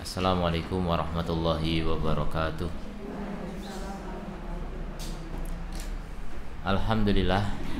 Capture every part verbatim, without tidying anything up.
Assalamualaikum warahmatullahi wabarakatuh. Alhamdulillah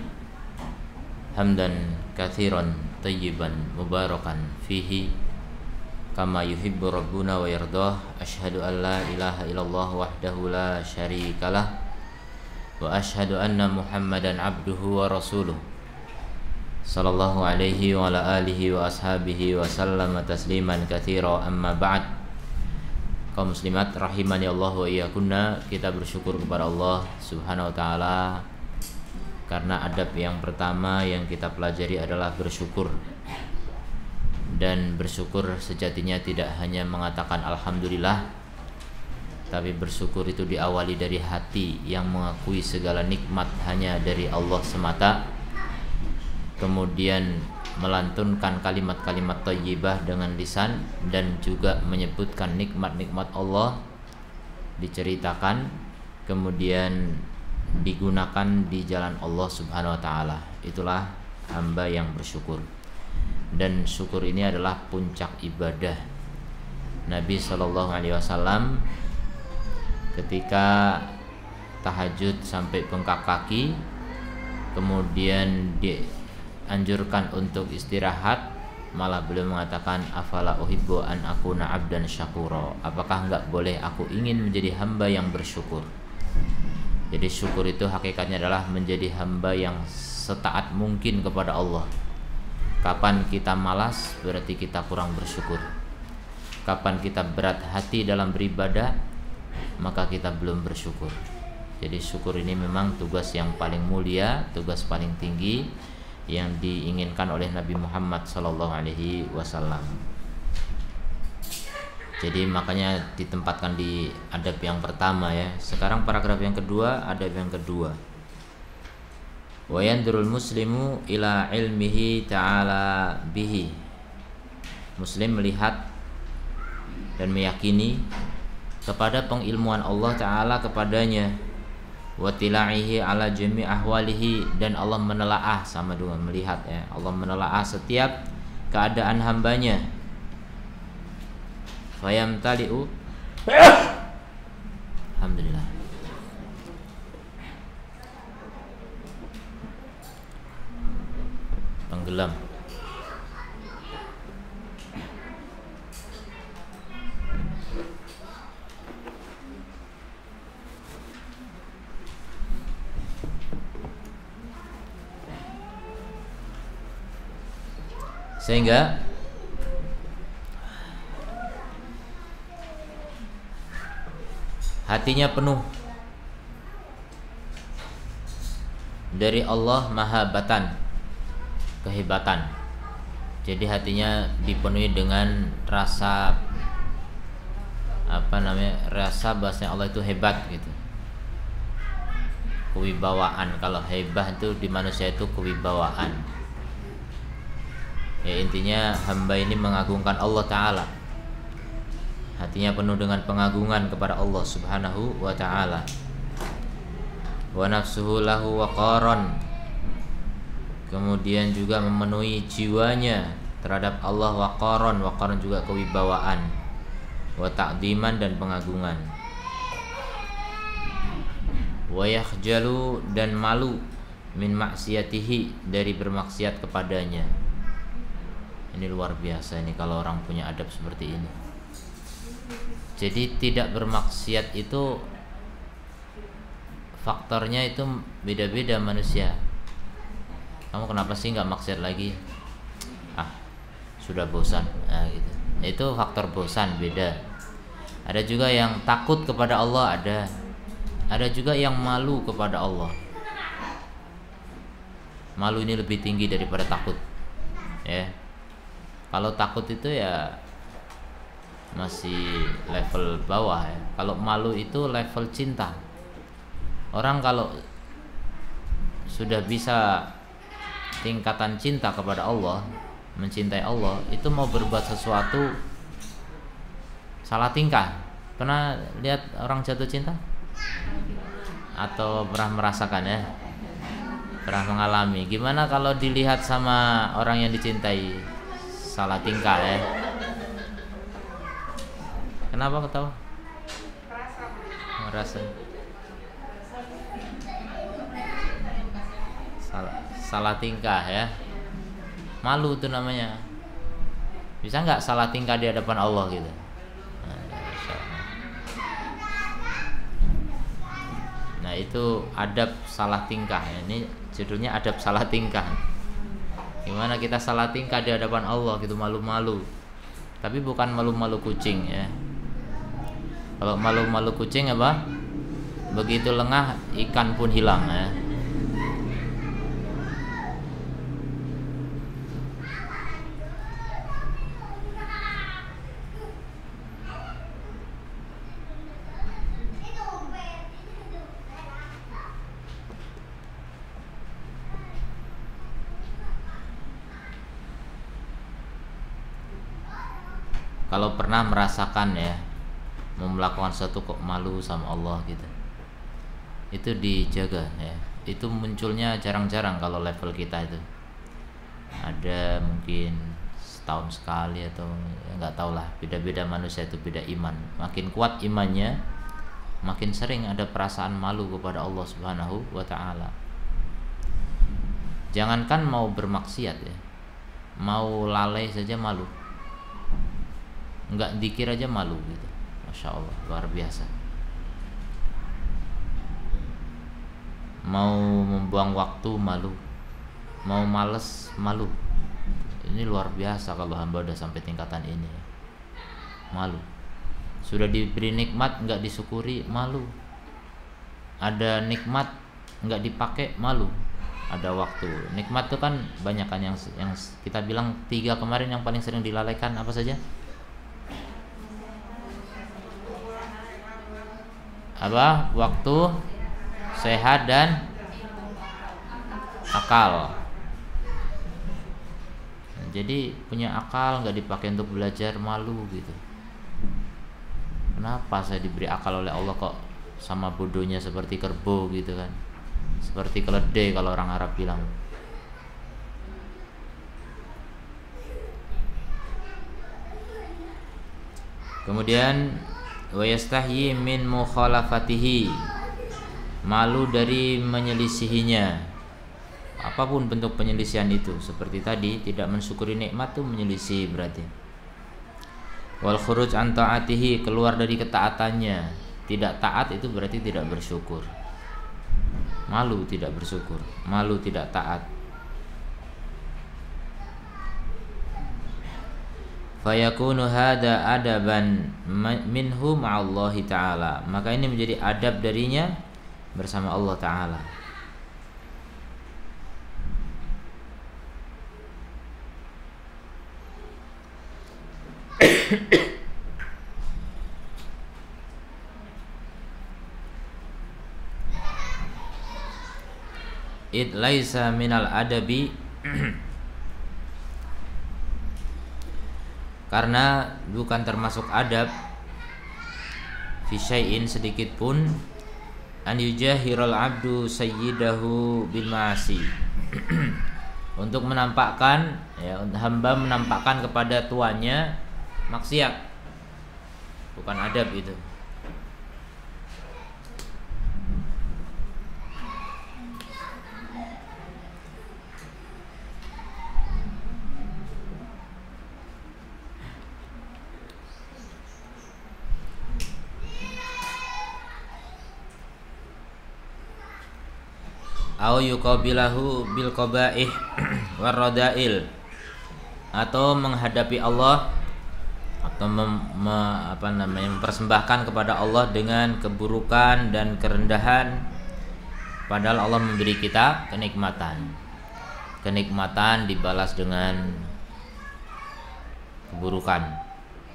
hamdan katsiran tayyiban mubarakan fihi kama yuhibbu rabbuna wa yardah. Asyhadu an la ilaha illallah wahdahu la syarikalah wa asyhadu anna Muhammadan abduhu wa rasuluh sallallahu alaihi wa ala alihi wa ashabihi wa sallama tasliman katsira. Amma ba'd. Kaum muslimat rahimani Allah wa iyyakunna, kita bersyukur kepada Allah Subhanahu wa taala karena adab yang pertama yang kita pelajari adalah bersyukur. Dan bersyukur sejatinya tidak hanya mengatakan alhamdulillah, tapi bersyukur itu diawali dari hati yang mengakui segala nikmat hanya dari Allah semata, kemudian melantunkan kalimat-kalimat thayyibah dengan lisan dan juga menyebutkan nikmat-nikmat Allah, diceritakan kemudian digunakan di jalan Allah Subhanahu wa taala. Itulah hamba yang bersyukur. Dan syukur ini adalah puncak ibadah. Nabi sallallahu alaihi wasallam ketika tahajud sampai bengkak kaki, kemudian di anjurkan untuk istirahat, malah beliau mengatakan afala uhibbu an akuna abdan syakura, apakah enggak boleh aku ingin menjadi hamba yang bersyukur. Jadi syukur itu hakikatnya adalah menjadi hamba yang setaat mungkin kepada Allah. Kapan kita malas berarti kita kurang bersyukur. Kapan kita berat hati dalam beribadah maka kita belum bersyukur. Jadi syukur ini memang tugas yang paling mulia, tugas paling tinggi yang diinginkan oleh Nabi Muhammad sallallahu alaihi wasallam. Jadi makanya ditempatkan di adab yang pertama ya. Sekarang paragraf yang kedua, adab yang kedua. Wa yandurul muslimu ila ilmihi ta'ala bihi. Muslim melihat dan meyakini kepada pengilmuan Allah Ta'ala kepadanya, wa tilaihi ala jami' ahwalihi, dan Allah menelaah, sama dengan melihat ya, Allah menelaah setiap keadaan hambanya. Fayamtali'u alhamdulillah tenggelam sehingga hatinya penuh dari Allah mahabatan, kehebatan. Jadi hatinya dipenuhi dengan rasa apa namanya, rasa bahasanya Allah itu hebat gitu, kewibawaan. Kalau hebah itu di manusia itu kewibawaan ya, intinya hamba ini mengagungkan Allah Ta'ala. Hatinya penuh dengan pengagungan kepada Allah Subhanahu wa ta'ala. Wa nafsuhu lahu waqaran, kemudian juga memenuhi jiwanya terhadap Allah waqaran, waqaran juga kewibawaan, wa ta'diman dan pengagungan, wa yakhjalu dan malu, min maksiatihi dari bermaksiat kepadanya. Ini luar biasa ini kalau orang punya adab seperti ini. Jadi tidak bermaksiat itu faktornya itu beda-beda manusia. Kamu kenapa sih nggak maksiat lagi? Ah, sudah bosan. Nah, gitu. Itu faktor bosan, beda. Ada juga yang takut kepada Allah, ada. Ada juga yang malu kepada Allah. Malu ini lebih tinggi daripada takut. Ya. Kalau takut itu ya masih level bawah ya. Kalau malu itu level cinta. Orang kalau sudah bisa tingkatan cinta kepada Allah, mencintai Allah, itu mau berbuat sesuatu salah tingkah. Pernah lihat orang jatuh cinta? Atau pernah merasakan ya? Pernah mengalami. Gimana kalau dilihat sama orang yang dicintai salah tingkah ya? Kenapa ketawa? Merasa. Salah, salah tingkah ya. Malu itu namanya. Bisa nggak salah tingkah di hadapan Allah gitu? Nah itu adab salah tingkah. Ini judulnya adab salah tingkah. Gimana kita salah tingkah di hadapan Allah gitu, malu-malu. Tapi bukan malu-malu kucing ya. Kalau malu-malu kucing apa? Begitu lengah ikan pun hilang ya. Kalau pernah merasakan ya, mau melakukan sesuatu kok malu sama Allah gitu, itu dijaga ya. Itu munculnya jarang-jarang kalau level kita itu. Ada mungkin setahun sekali atau ya nggak tahu lah. Beda-beda manusia itu beda iman. Makin kuat imannya, makin sering ada perasaan malu kepada Allah Subhanahu wa Ta'ala. Jangankan mau bermaksiat ya, mau lalai saja malu. Enggak dikir aja malu gitu. Masya Allah, luar biasa. Mau membuang waktu malu, mau males malu. Ini luar biasa kalau hamba udah sampai tingkatan ini. Malu. Sudah diberi nikmat enggak disyukuri, malu. Ada nikmat enggak dipakai, malu. Ada waktu. Nikmat itu kan banyak kan yang yang kita bilang tiga kemarin yang paling sering dilalaikan apa saja? Apa? Waktu, sehat dan akal. Nah, jadi punya akal nggak dipakai untuk belajar, malu gitu. Kenapa saya diberi akal oleh Allah kok sama bodohnya seperti kerbau gitu kan? Seperti keledai kalau orang Arab bilang. Kemudian wa yastahyi min mukhalafatihi, malu dari menyelisihinya, apapun bentuk penyelisihan itu. Seperti tadi, tidak mensyukuri nikmat itu menyelisih berarti. Wal khuruj an ta'atihi, keluar dari ketaatannya. Tidak taat itu berarti tidak bersyukur. Malu tidak bersyukur, malu tidak taat. Fayakunu hada adaban minhu ma'allahi ta'ala, maka ini menjadi adab darinya bersama Allah Ta'ala. It laisa minal adabi, karena bukan termasuk adab fi syai'in sedikit pun an yujahiral abdu sayyidahu bil ma'asi untuk menampakkan ya, hamba menampakkan kepada tuannya maksiat. Bukan adab itu. Au yuqabilahu bil qabaih waradail, atau menghadapi Allah atau mem, me, apa namanya mempersembahkan kepada Allah dengan keburukan dan kerendahan, padahal Allah memberi kita kenikmatan. Kenikmatan dibalas dengan keburukan.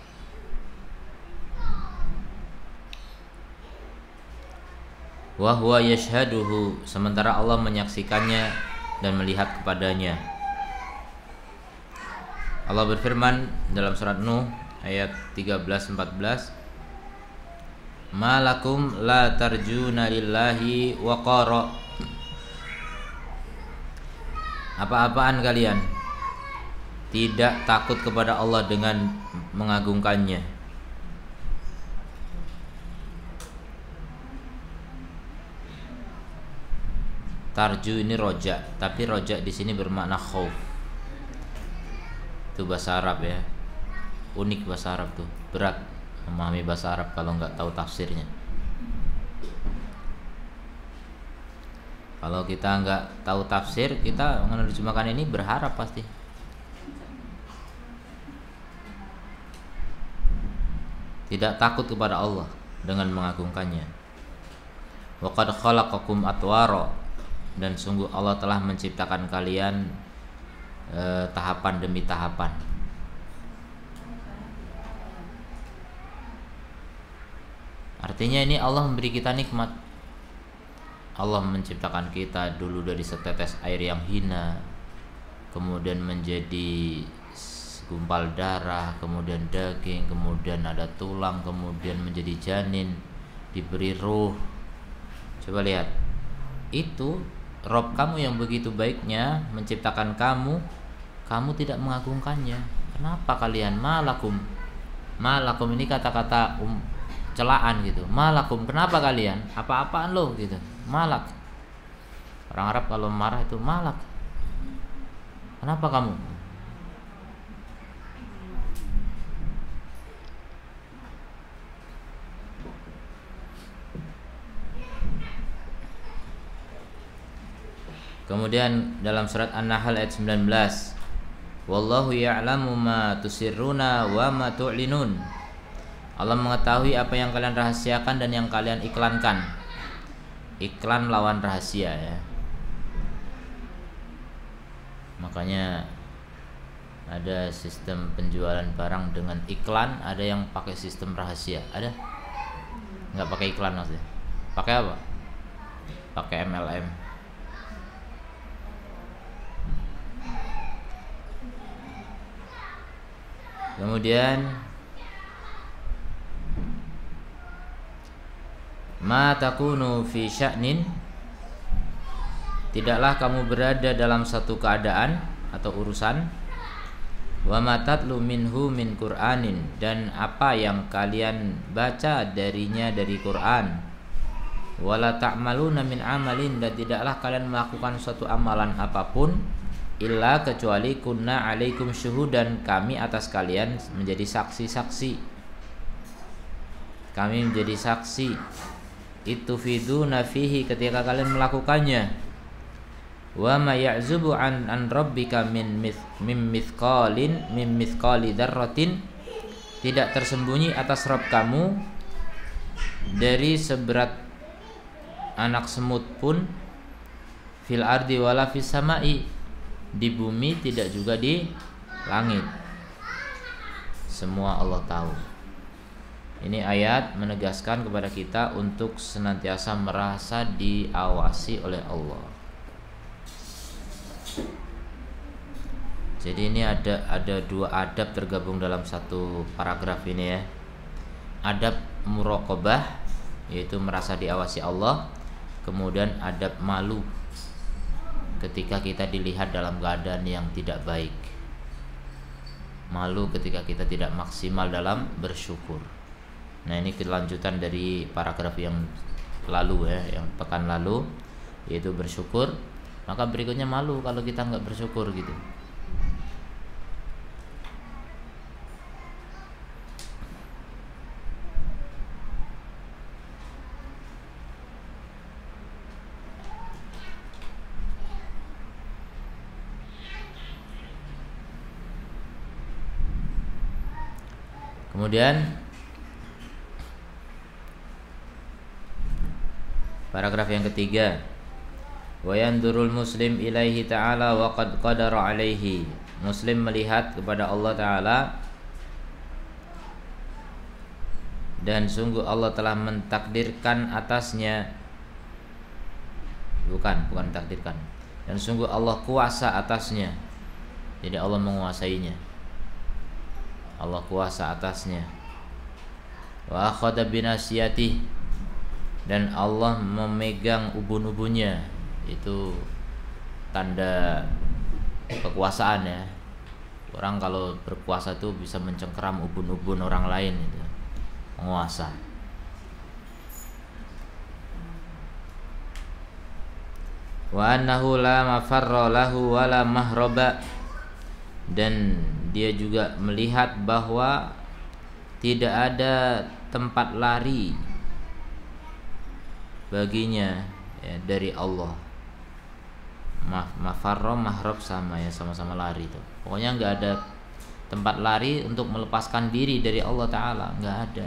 Wa huwa yashhaduhu, sementara Allah menyaksikannya dan melihat kepadanya. Allah berfirman dalam surat Nuh ayat tiga belas empat belas, malakum la tarjuna lillahi waqara, apa-apaan kalian tidak takut kepada Allah dengan mengagungkannya. Tarju ini roja, tapi roja di sini bermakna khauf. Itu bahasa Arab ya. Unik bahasa Arab tuh. Berat memahami bahasa Arab kalau nggak tahu tafsirnya. Kalau kita nggak tahu tafsir, kita menerjemahkan ini berharap pasti. Tidak takut kepada Allah dengan mengagungkannya. Wa qad khalaqakum atwara, dan sungguh Allah telah menciptakan kalian eh, tahapan demi tahapan. Artinya ini Allah memberi kita nikmat. Allah menciptakan kita dulu dari setetes air yang hina, kemudian menjadi segumpal darah, kemudian daging, kemudian ada tulang, kemudian menjadi janin, diberi ruh. Coba lihat, itu Rob kamu yang begitu baiknya menciptakan kamu, kamu tidak mengagungkannya. Kenapa kalian? Malakum, malakum ini kata-kata um, celaan gitu. Malakum, kenapa kalian? Apa-apaan lo gitu. Malak. Orang Arab kalau marah itu malak. Kenapa kamu? Kemudian dalam surat An-Nahl ayat sembilan belas, wallahu ya'lamu ma tusirruna wa ma tu'linun. Allah mengetahui apa yang kalian rahasiakan dan yang kalian iklankan. Iklan lawan rahasia ya. Makanya ada sistem penjualan barang dengan iklan, ada yang pakai sistem rahasia. Ada? Nggak pakai iklan maksudnya. Pakai apa? Pakai M L M. Kemudian ma takunu fi sya'nin, tidaklah kamu berada dalam satu keadaan atau urusan, wa ma tatlu minhu min Qur'anin, dan apa yang kalian baca darinya dari Quran, wala ta'maluna min amalin, dan tidaklah kalian melakukan suatu amalan apapun, illa kecuali kunna alaikum syuhudan, kami atas kalian menjadi saksi-saksi. Kami menjadi saksi. Itu fiduna fihi, ketika kalian melakukannya. Wa ma ya'zubu an an rabbika min mith, min mithqalin min mithqali dzarratin, tidak tersembunyi atas Rabb kamu dari seberat anak semut pun, fil ardi wala fis samai, di bumi tidak juga di langit. Semua Allah tahu. Ini ayat menegaskan kepada kita untuk senantiasa merasa diawasi oleh Allah. Jadi ini ada ada dua adab tergabung dalam satu paragraf ini ya. Adab muraqabah, yaitu merasa diawasi Allah. Kemudian adab malu, ketika kita dilihat dalam keadaan yang tidak baik. Malu ketika kita tidak maksimal dalam bersyukur. Nah, ini kelanjutan dari paragraf yang lalu ya, yang pekan lalu, yaitu bersyukur. Maka berikutnya malu kalau kita nggak bersyukur gitu. Kemudian paragraf yang ketiga, wa yandurul muslim ilaihi ta'ala wa qad qadara alaihi. Muslim melihat kepada Allah Ta'ala dan sungguh Allah telah mentakdirkan atasnya. Bukan, bukan takdirkan. Dan sungguh Allah kuasa atasnya. Jadi Allah menguasainya. Allah kuasa atasnya. Wa akhadha binasiyatihi, dan Allah memegang ubun-ubunnya. Itu tanda kekuasaan ya. Orang kalau berkuasa tuh bisa mencengkeram ubun-ubun orang lain itu. Penguasa. wa annahu la mafarra lahu wa la mahraba, dan dia juga melihat bahwa tidak ada tempat lari baginya ya, dari Allah. Mafarra mahrab sama ya, sama-sama lari tuh. Pokoknya nggak ada tempat lari untuk melepaskan diri dari Allah Ta'ala, nggak ada.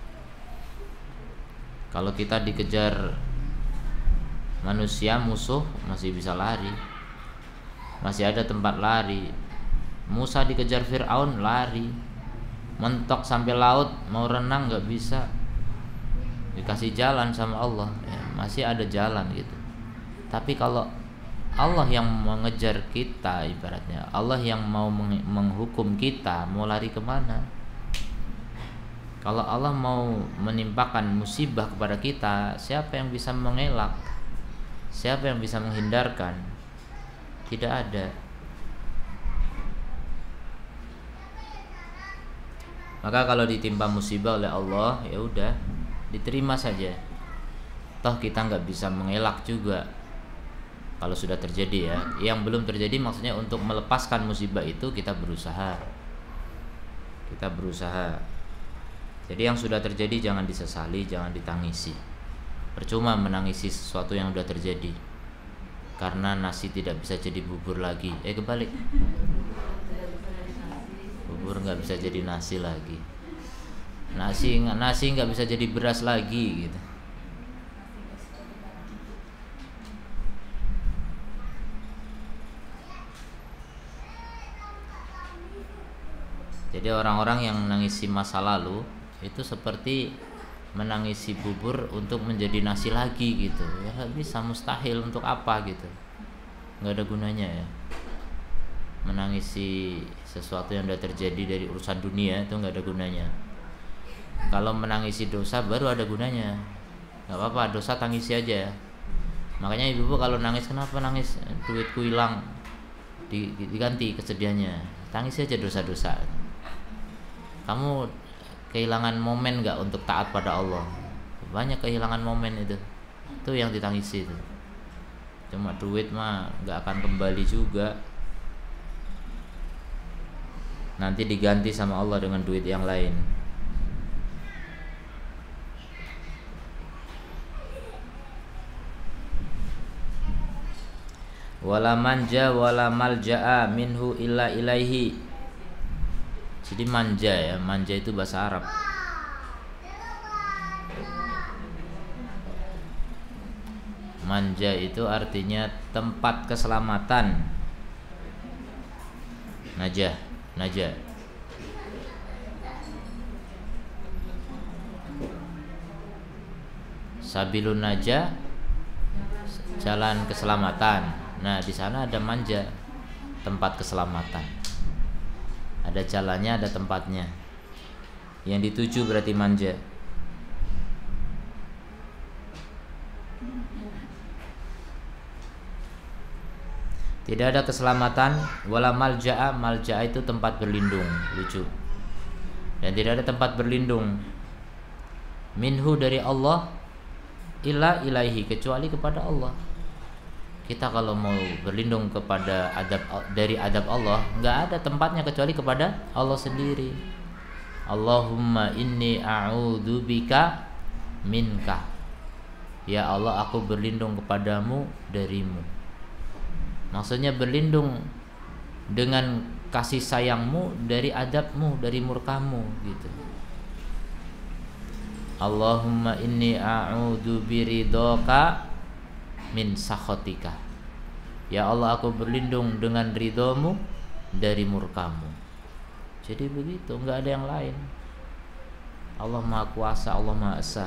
Kalau kita dikejar manusia musuh masih bisa lari, masih ada tempat lari. Musa dikejar Fir'aun lari, mentok sampai laut, mau renang nggak bisa, dikasih jalan sama Allah ya, masih ada jalan gitu. Tapi kalau Allah yang mengejar kita, ibaratnya Allah yang mau menghukum kita, mau lari kemana? Kalau Allah mau menimpakan musibah kepada kita, siapa yang bisa mengelak? Siapa yang bisa menghindarkan? Tidak ada. Maka kalau ditimpa musibah oleh Allah, ya udah, diterima saja. Toh kita nggak bisa mengelak juga. Kalau sudah terjadi ya, yang belum terjadi maksudnya untuk melepaskan musibah itu kita berusaha, kita berusaha. Jadi yang sudah terjadi jangan disesali, jangan ditangisi. Percuma menangisi sesuatu yang sudah terjadi, karena nasi tidak bisa jadi bubur lagi. Eh kebalik, bubur nggak bisa jadi nasi lagi, nasi nasi nggak bisa jadi beras lagi gitu. Jadi orang-orang yang menangisi masa lalu itu seperti menangisi bubur untuk menjadi nasi lagi gitu. Ya bisa, mustahil, untuk apa gitu. Nggak ada gunanya ya. Menangisi sesuatu yang sudah terjadi dari urusan dunia itu nggak ada gunanya. Kalau menangisi dosa baru ada gunanya. Nggak apa-apa, dosa tangisi aja. Makanya ibu-ibu kalau nangis, kenapa nangis? Duitku hilang, diganti kesedihannya. Tangisi aja dosa-dosa. Kamu kehilangan momen gak untuk taat pada Allah? Banyak kehilangan momen itu. Itu yang ditangisi itu. Cuma duit mah gak akan kembali juga. Nanti diganti sama Allah dengan duit yang lain. Wala manja wala malja'a minhu illa ilaihi. Jadi manja ya, manja itu bahasa Arab. Manja itu artinya tempat keselamatan. Najah, najah. Sabilun najah, jalan keselamatan. Nah, di sana ada manja, tempat keselamatan. Ada jalannya, ada tempatnya. Yang dituju berarti manja. Tidak ada keselamatan, wala malja'a, malja'a itu tempat berlindung, lucu. Dan tidak ada tempat berlindung minhu dari Allah illa ilaihi, kecuali kepada Allah. Kita kalau mau berlindung kepada adab dari adab Allah, nggak ada tempatnya kecuali kepada Allah sendiri. Allahumma inni a'udzubika minka. Ya Allah, aku berlindung kepadamu darimu. Maksudnya berlindung dengan kasih sayangmu dari adabmu, dari murkamu gitu. Allahumma inni a'udzu biridhoka min sakhatika. Ya Allah, aku berlindung dengan ridhomu dari murkamu. Jadi begitu, nggak ada yang lain. Allah Maha Kuasa, Allah Maha Esa.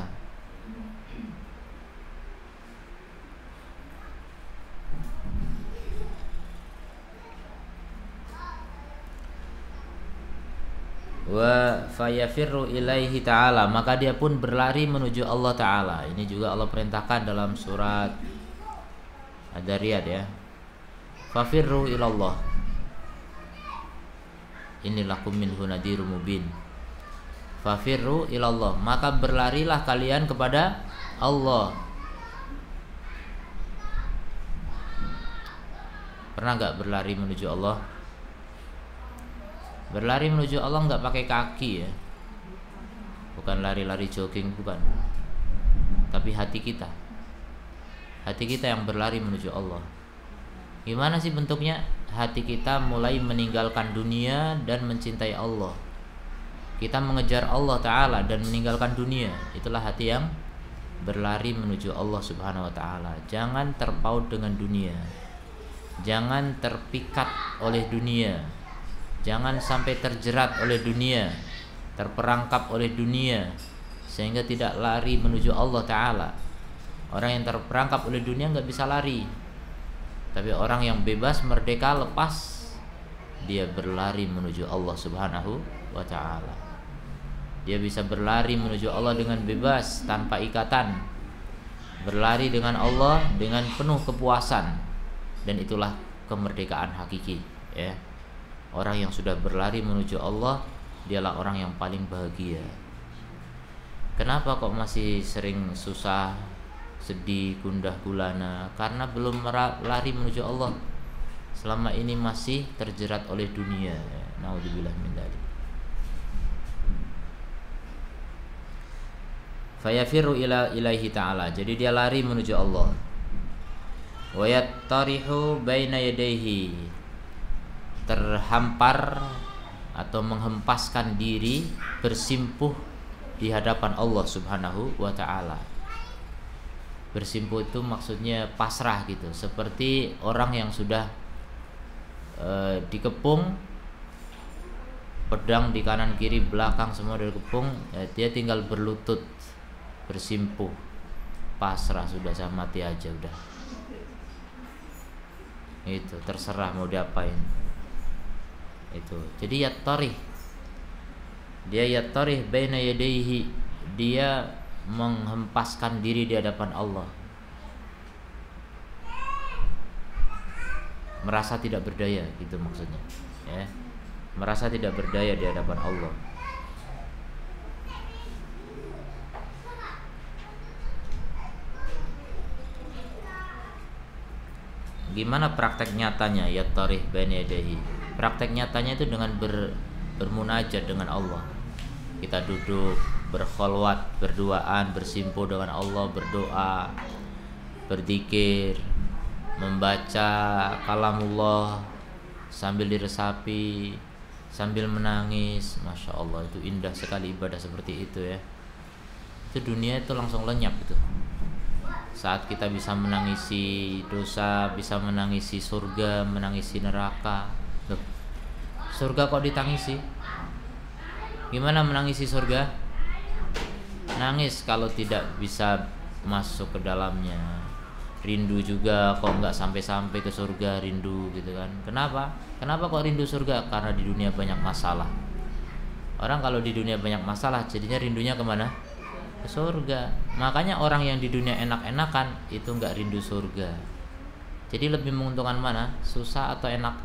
Wa fayafirru ilaihi ta'ala, maka dia pun berlari menuju Allah Ta'ala. Ini juga Allah perintahkan dalam surat Ad-Dariyat ya. Fafirru ilallah, inilakum minhu nadhirum mubin. Fafirru ilallah, maka berlarilah kalian kepada Allah. Pernah nggak berlari menuju Allah? Berlari menuju Allah nggak pakai kaki ya, bukan lari-lari jogging, bukan. Tapi hati kita, hati kita yang berlari menuju Allah. Gimana sih bentuknya? Hati kita mulai meninggalkan dunia dan mencintai Allah. Kita mengejar Allah Ta'ala dan meninggalkan dunia. Itulah hati yang berlari menuju Allah Subhanahu Wa Ta'ala. Jangan terpaut dengan dunia, jangan terpikat oleh dunia, jangan sampai terjerat oleh dunia, terperangkap oleh dunia, sehingga tidak lari menuju Allah Ta'ala. Orang yang terperangkap oleh dunia nggak bisa lari. Tapi orang yang bebas, merdeka, lepas, dia berlari menuju Allah Subhanahu Wa Ta'ala. Dia bisa berlari menuju Allah dengan bebas, tanpa ikatan. Berlari dengan Allah dengan penuh kepuasan. Dan itulah kemerdekaan hakiki ya. Orang yang sudah berlari menuju Allah, dialah orang yang paling bahagia. Kenapa kok masih sering susah, sedih, gundah gulana? Karena belum lari menuju Allah. Selama ini masih terjerat oleh dunia. Naudzubillah min dzalik. Fayafiru ila ilaihi ta'ala. Jadi dia lari menuju Allah. Wa yattarihu baina yadayhi. Terhampar atau menghempaskan diri, bersimpuh di hadapan Allah Subhanahu wa Ta'ala. Bersimpuh itu maksudnya pasrah gitu, seperti orang yang sudah e, dikepung, pedang di kanan kiri belakang semua dari kepung, ya, dia tinggal berlutut, bersimpuh, pasrah, sudah saya mati aja udah. Itu terserah mau diapain. Itu. Jadi yattarih. Dia yattarih baina yadayhi, dia menghempaskan diri di hadapan Allah. Merasa tidak berdaya gitu maksudnya, ya. Merasa tidak berdaya di hadapan Allah. Gimana praktek nyatanya yattarih baina yadayhi? Praktek nyatanya itu dengan ber, bermunajat dengan Allah. Kita duduk, berkholwat, berduaan, bersimpuh dengan Allah, berdoa, berzikir, membaca kalamullah sambil diresapi, sambil menangis. Masya Allah, itu indah sekali ibadah seperti itu ya. Itu dunia itu langsung lenyap itu. Saat kita bisa menangisi dosa, bisa menangisi surga, menangisi neraka. Loh, surga kok ditangisi? Gimana menangisi surga? Nangis kalau tidak bisa masuk ke dalamnya. Rindu juga kok nggak sampai-sampai ke surga, rindu gitu kan. Kenapa? Kenapa kok rindu surga? Karena di dunia banyak masalah. Orang kalau di dunia banyak masalah, jadinya rindunya kemana? Ke surga. Makanya orang yang di dunia enak-enakan itu nggak rindu surga. Jadi lebih menguntungkan mana? Susah atau enak?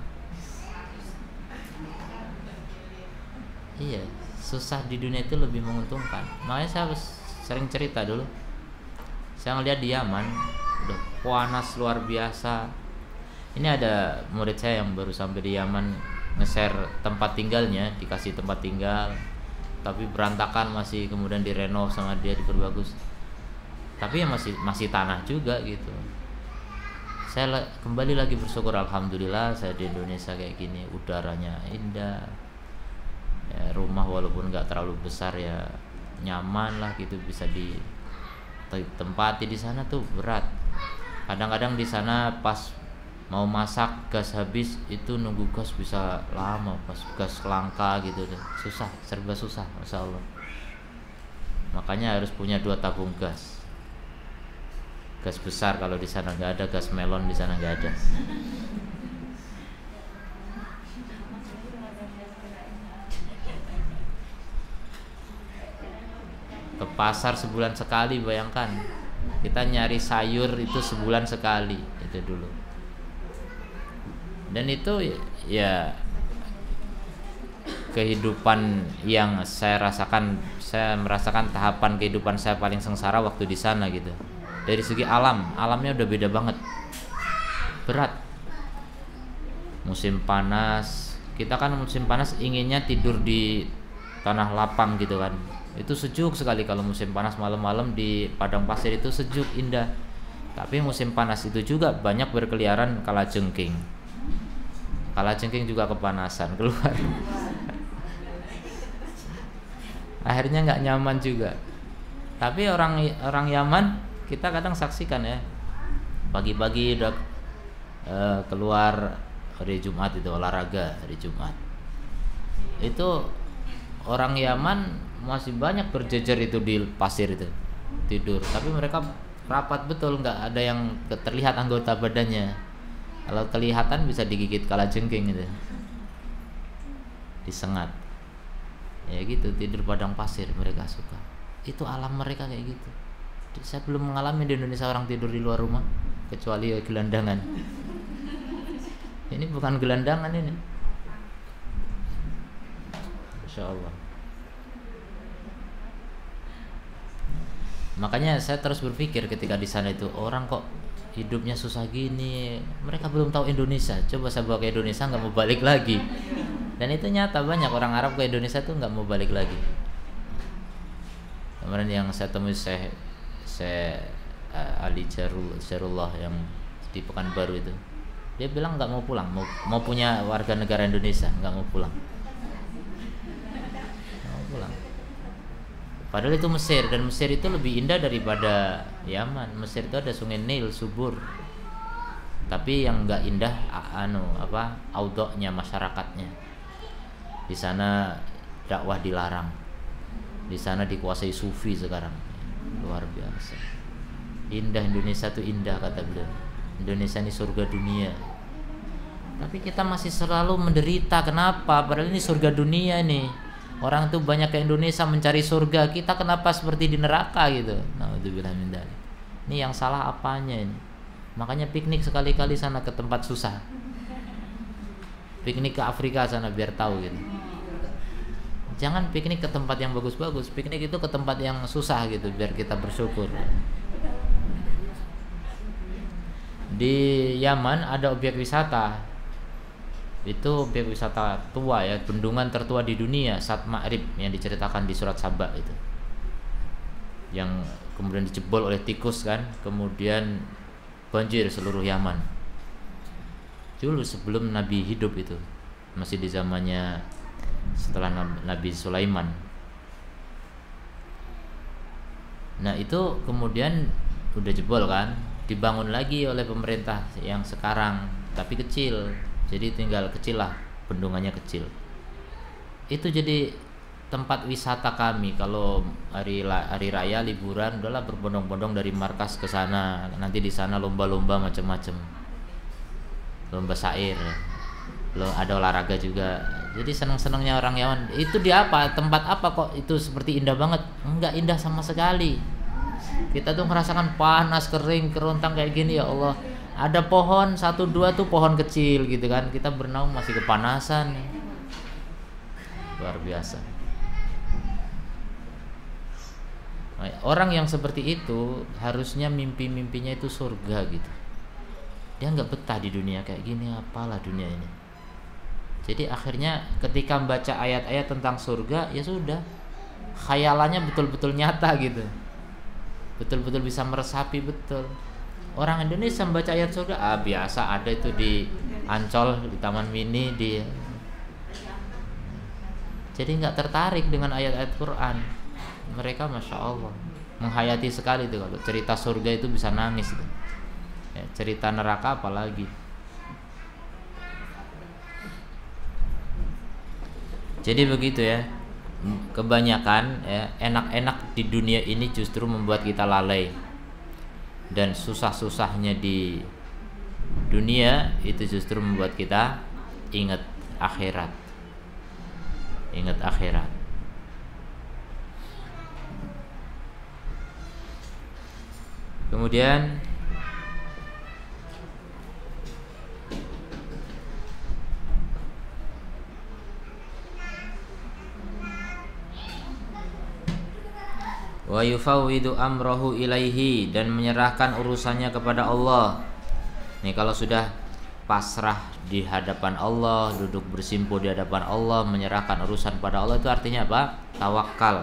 Iya, susah di dunia itu lebih menguntungkan. Makanya saya sering cerita dulu. Saya ngeliat di Yaman, udah panas luar biasa. Ini ada murid saya yang baru sampai di Yaman, nge-share tempat tinggalnya, dikasih tempat tinggal, tapi berantakan, masih kemudian direnov sama dia, diperbagus. Tapi ya masih masih tanah juga gitu. Saya kembali lagi bersyukur, alhamdulillah saya di Indonesia kayak gini, udaranya indah. Ya, rumah walaupun nggak terlalu besar ya nyaman lah gitu, bisa ditempati. Di sana tuh berat. Kadang-kadang di sana pas mau masak gas habis, itu nunggu gas bisa lama, pas gas langka gitu deh. Susah, serba susah, masya Allah. Makanya harus punya dua tabung gas. Gas besar kalau di sana nggak ada, gas melon di sana nggak ada. Ke pasar sebulan sekali, bayangkan. Kita nyari sayur itu sebulan sekali, itu dulu. Dan itu ya kehidupan yang saya rasakan. Saya merasakan tahapan kehidupan saya paling sengsara waktu di sana gitu. Dari segi alam, alamnya udah beda banget, berat. musim panas, kita kan musim panas inginnya tidur di tanah lapang gitu kan. Itu sejuk sekali kalau musim panas, malam-malam di padang pasir itu sejuk indah. Tapi musim panas itu juga banyak berkeliaran kalajengking. Kalajengking juga kepanasan keluar. Akhirnya nggak nyaman juga. Tapi orang orang Yaman kita kadang saksikan ya, pagi-pagi udah uh, keluar hari Jumat itu olahraga hari Jumat. Itu orang Yaman masih banyak berjejer itu di pasir itu tidur. Tapi mereka rapat betul, nggak ada yang terlihat anggota badannya. Kalau kelihatan bisa digigit kalajengking gitu, disengat. Ya gitu, tidur padang pasir mereka suka. Itu alam mereka kayak gitu. Saya belum mengalami di Indonesia orang tidur di luar rumah kecuali gelandangan. Ini bukan gelandangan ini. Masya Allah. Makanya saya terus berpikir ketika di sana itu, orang kok hidupnya susah gini. Mereka belum tahu Indonesia. Coba saya bawa ke Indonesia nggak mau balik lagi. Dan itu nyata, banyak orang Arab ke Indonesia tuh nggak mau balik lagi. Kemarin yang saya temui saya saya uh, Ali Jarul, Jarullah yang di Pekanbaru itu, dia bilang nggak mau pulang, mau mau punya warga negara Indonesia, nggak mau pulang, nggak mau pulang. Padahal itu Mesir, dan Mesir itu lebih indah daripada Yaman. Mesir itu ada Sungai Nil subur, tapi yang nggak indah anu apa audoknya, masyarakatnya. Di sana dakwah dilarang, di sana dikuasai sufi sekarang, luar biasa. Indah Indonesia tuh indah kata beliau. Indonesia ini surga dunia. Tapi kita masih selalu menderita. Kenapa? Padahal ini surga dunia nih. Orang tuh banyak ke Indonesia mencari surga. Kita kenapa seperti di neraka gitu? Naudzubillah min dzalik. Ini yang salah apanya ini? Makanya piknik sekali-kali sana ke tempat susah. Piknik ke Afrika sana biar tahu gitu. Jangan piknik ke tempat yang bagus-bagus. Piknik itu ke tempat yang susah gitu biar kita bersyukur. Di Yaman ada objek wisata. Itu objek wisata tua ya, bendungan tertua di dunia, Sat Ma'rib, yang diceritakan di surat Saba itu. Yang kemudian dijebol oleh tikus kan, kemudian banjir seluruh Yaman. Dulu sebelum Nabi hidup itu, masih di zamannya setelah Nabi Sulaiman. Nah itu kemudian udah jebol kan, dibangun lagi oleh pemerintah yang sekarang, tapi kecil. Jadi tinggal kecil lah, bendungannya kecil. Itu jadi tempat wisata kami kalau hari hari raya liburan, udahlah berbondong-bondong dari markas ke sana. Nanti di sana lomba-lomba macam-macam, lomba syair, lo ada olahraga juga. Jadi senang-senangnya orang Yaman. Itu di apa? Tempat apa kok itu seperti indah banget? Enggak indah sama sekali. Kita tuh merasakan panas, kering, kerontang kayak gini, ya Allah. Ada pohon satu dua tuh pohon kecil gitu kan. Kita bernaung masih kepanasan. Luar biasa. Orang yang seperti itu harusnya mimpi-mimpinya itu surga gitu. Dia nggak betah di dunia kayak gini, apalah dunia ini. Jadi akhirnya ketika membaca ayat-ayat tentang surga, ya sudah, khayalannya betul-betul nyata gitu, betul-betul bisa meresapi betul. Orang Indonesia membaca ayat surga, ah biasa, ada itu di Ancol, di Taman Mini, di. Jadi nggak tertarik dengan ayat-ayat Quran. Mereka masya Allah menghayati sekali itu. Kalau cerita surga itu bisa nangis tuh. Ya, cerita neraka apalagi. Jadi begitu ya. Kebanyakan ya, enak-enak di dunia ini justru membuat kita lalai. Dan susah-susahnya di dunia itu justru membuat kita ingat akhirat. Ingat akhirat. Kemudian wa yufawwidu amrahu ilaihi, dan menyerahkan urusannya kepada Allah. Nih kalau sudah pasrah di hadapan Allah, duduk bersimpuh di hadapan Allah, menyerahkan urusan pada Allah, itu artinya apa? Tawakal.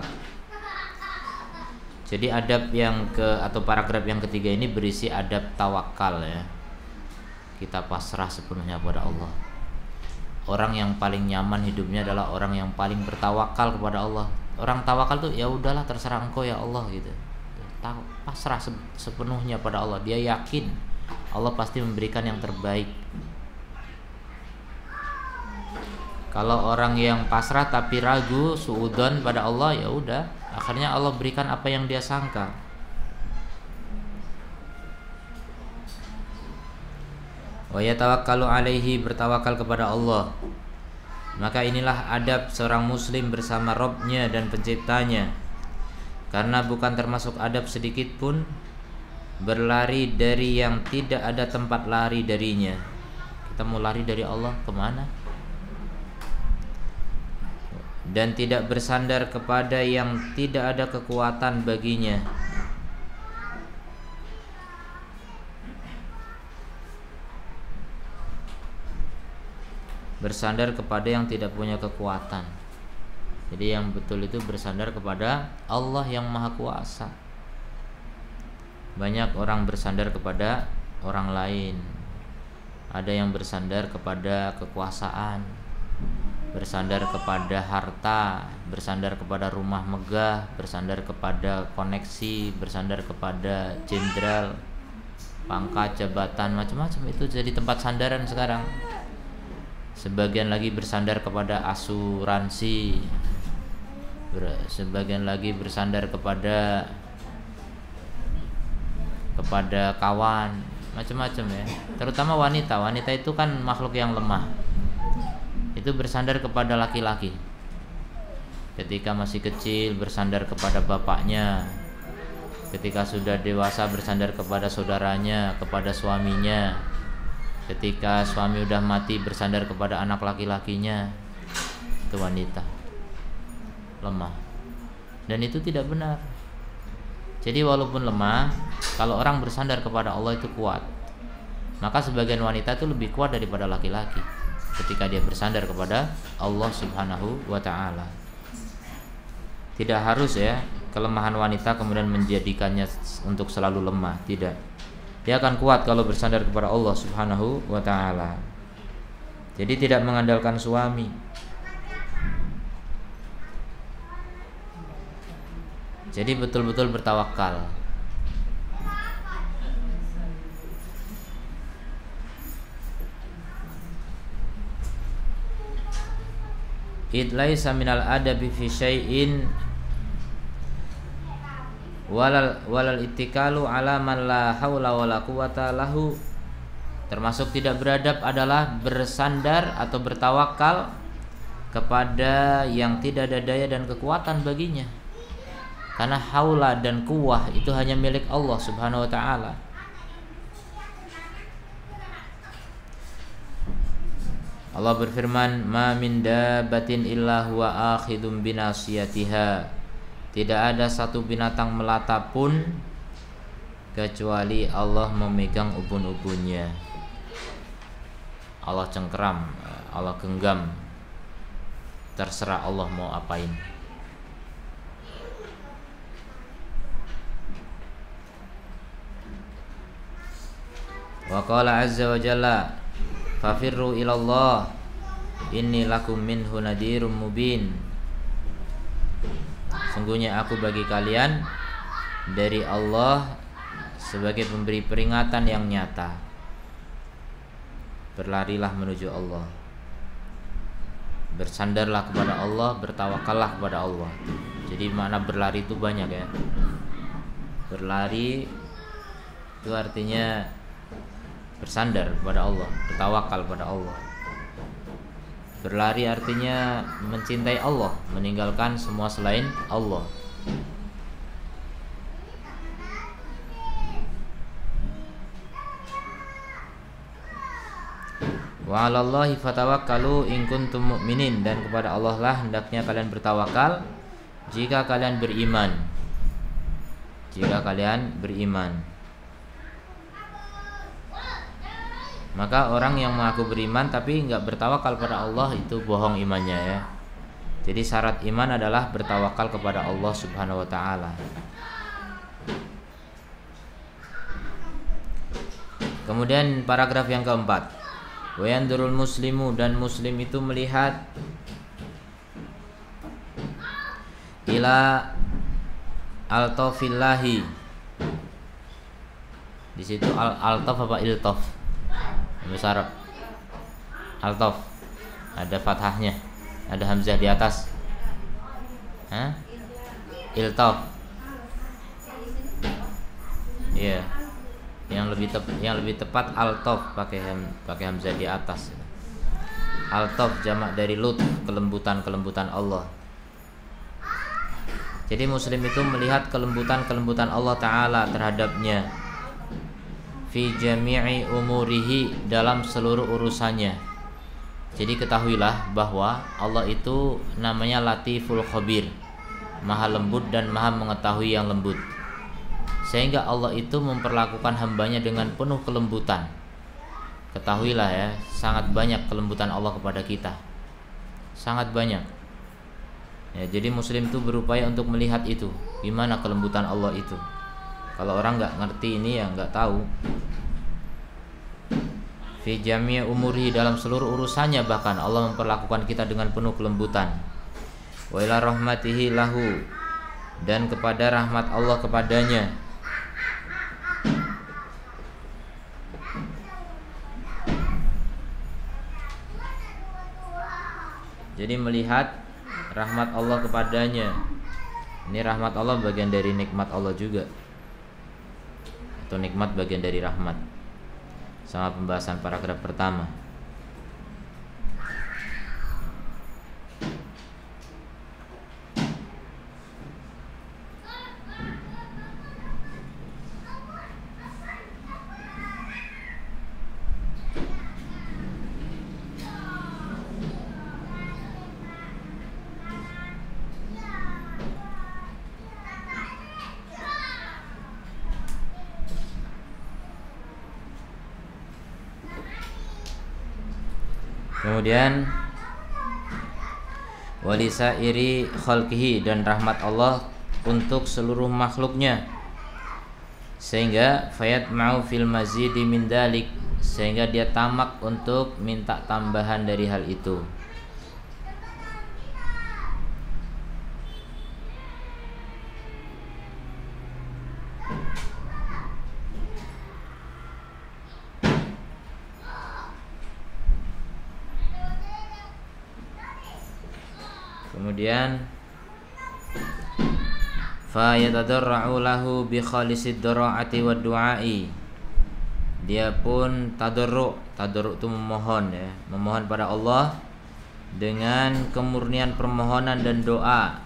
Jadi adab yang ke atau paragraf yang ketiga ini berisi adab tawakal ya. Kita pasrah sepenuhnya pada Allah. Orang yang paling nyaman hidupnya adalah orang yang paling bertawakal kepada Allah. Orang tawakal tuh ya udahlah terserah Engkau ya Allah gitu. Pasrah sepenuhnya pada Allah. Dia yakin Allah pasti memberikan yang terbaik. Kalau orang yang pasrah tapi ragu, suudzon pada Allah, ya udah, akhirnya Allah berikan apa yang dia sangka. Wa yatawakkalu alaihi, bertawakal kepada Allah. Maka inilah adab seorang muslim bersama Rabb-nya dan penciptanya. Karena bukan termasuk adab sedikit pun berlari dari yang tidak ada tempat lari darinya. Kita mau lari dari Allah kemana? Dan tidak bersandar kepada yang tidak ada kekuatan baginya. Bersandar kepada yang tidak punya kekuatan. Jadi yang betul itu bersandar kepada Allah yang Maha Kuasa. Banyak orang bersandar kepada orang lain. Ada yang bersandar kepada kekuasaan, bersandar kepada harta, bersandar kepada rumah megah, bersandar kepada koneksi, bersandar kepada jenderal, pangkat, jabatan, macam-macam. Itu jadi tempat sandaran sekarang. Sebagian lagi bersandar kepada asuransi, sebagian lagi bersandar kepada kepada kawan, macam-macam ya. Terutama wanita. Wanita itu kan makhluk yang lemah. Itu bersandar kepada laki-laki. Ketika masih kecil bersandar kepada bapaknya. Ketika sudah dewasa bersandar kepada saudaranya, kepada suaminya. Ketika suami udah mati bersandar kepada anak laki-lakinya. Itu wanita lemah. Dan itu tidak benar. Jadi walaupun lemah, kalau orang bersandar kepada Allah itu kuat. Maka sebagian wanita itu lebih kuat daripada laki-laki ketika dia bersandar kepada Allah Subhanahu wa ta'ala. Tidak harus ya kelemahan wanita kemudian menjadikannya untuk selalu lemah. Tidak. Dia akan kuat kalau bersandar kepada Allah Subhanahu wa ta'ala. Jadi tidak mengandalkan suami. Jadi betul-betul bertawakal. Id laisa minal adabi fi syai'in walal walal ittikalu ala man la haula wala quwata lahu. Termasuk tidak beradab adalah bersandar atau bertawakal kepada yang tidak ada daya dan kekuatan baginya. Karena haula dan kuwah itu hanya milik Allah Subhanahu wa ta'ala. Allah berfirman, "Ma min dabbatin illa huwa akhidum binasiyatiha." Tidak ada satu binatang melata pun kecuali Allah memegang ubun-ubunnya. Allah cengkeram, Allah genggam. Terserah Allah mau apain. Wa qala azza wa jalla, fafirru ilallah inni lakum minhu nadhirum mubin. Sungguhnya aku bagi kalian dari Allah sebagai pemberi peringatan yang nyata. Berlarilah menuju Allah. Bersandarlah kepada Allah, bertawakallah kepada Allah. Jadi makna berlari itu banyak ya. Berlari itu artinya bersandar kepada Allah, bertawakal pada Allah. Berlari artinya mencintai Allah, meninggalkan semua selain Allah. Wa 'alallahi fatawakkalu in kuntum mu'minin, dan kepada Allah lah hendaknya kalian bertawakal jika kalian beriman. Jika kalian beriman. Maka orang yang mengaku beriman tapi nggak bertawakal pada Allah itu bohong imannya ya. Jadi syarat iman adalah bertawakal kepada Allah Subhanahu wa taala. Kemudian paragraf yang keempat, wa yandurul muslimu, dan muslim itu melihat ila altafillahi. Di situ al altaf apa iltaf? Besar altaf. Ada fathahnya, ada hamzah di atas. Hah? Iltaf. Iya. Yeah. Yang lebih tep, yang lebih tepat altaf pakai ham, pakai hamzah di atas. Altaf jamak dari lut, kelembutan-kelembutan Allah. Jadi muslim itu melihat kelembutan-kelembutan Allah taala terhadapnya fi jami'i umurihi, dalam seluruh urusannya. Jadi ketahuilah bahwa Allah itu namanya Latiful Khabir, Maha lembut dan Maha mengetahui yang lembut. Sehingga Allah itu memperlakukan hambanya dengan penuh kelembutan. Ketahuilah ya, sangat banyak kelembutan Allah kepada kita. Sangat banyak. Ya, jadi muslim itu berupaya untuk melihat itu, gimana kelembutan Allah itu. Kalau orang nggak ngerti ini ya nggak tahu. Fi jami' umuri, dalam seluruh urusannya bahkan Allah memperlakukan kita dengan penuh kelembutan. Wa ila rahmatihi lahu, dan kepada rahmat Allah kepadanya. Jadi melihat rahmat Allah kepadanya. Ini rahmat Allah bagian dari nikmat Allah juga, atau nikmat bagian dari rahmat. Sama pembahasan paragraf pertama. Kemudian walisairi khalqihi, dan rahmat Allah untuk seluruh makhluknya, sehingga fayat mau fil mazidi min dalik, sehingga dia tamak untuk minta tambahan dari hal itu. Kemudian fa yatadarra'u lahu bi khalisid dara'ati wad du'ai, dia pun tadarru'. Tadarru' itu memohon ya, memohon pada Allah dengan kemurnian permohonan dan doa.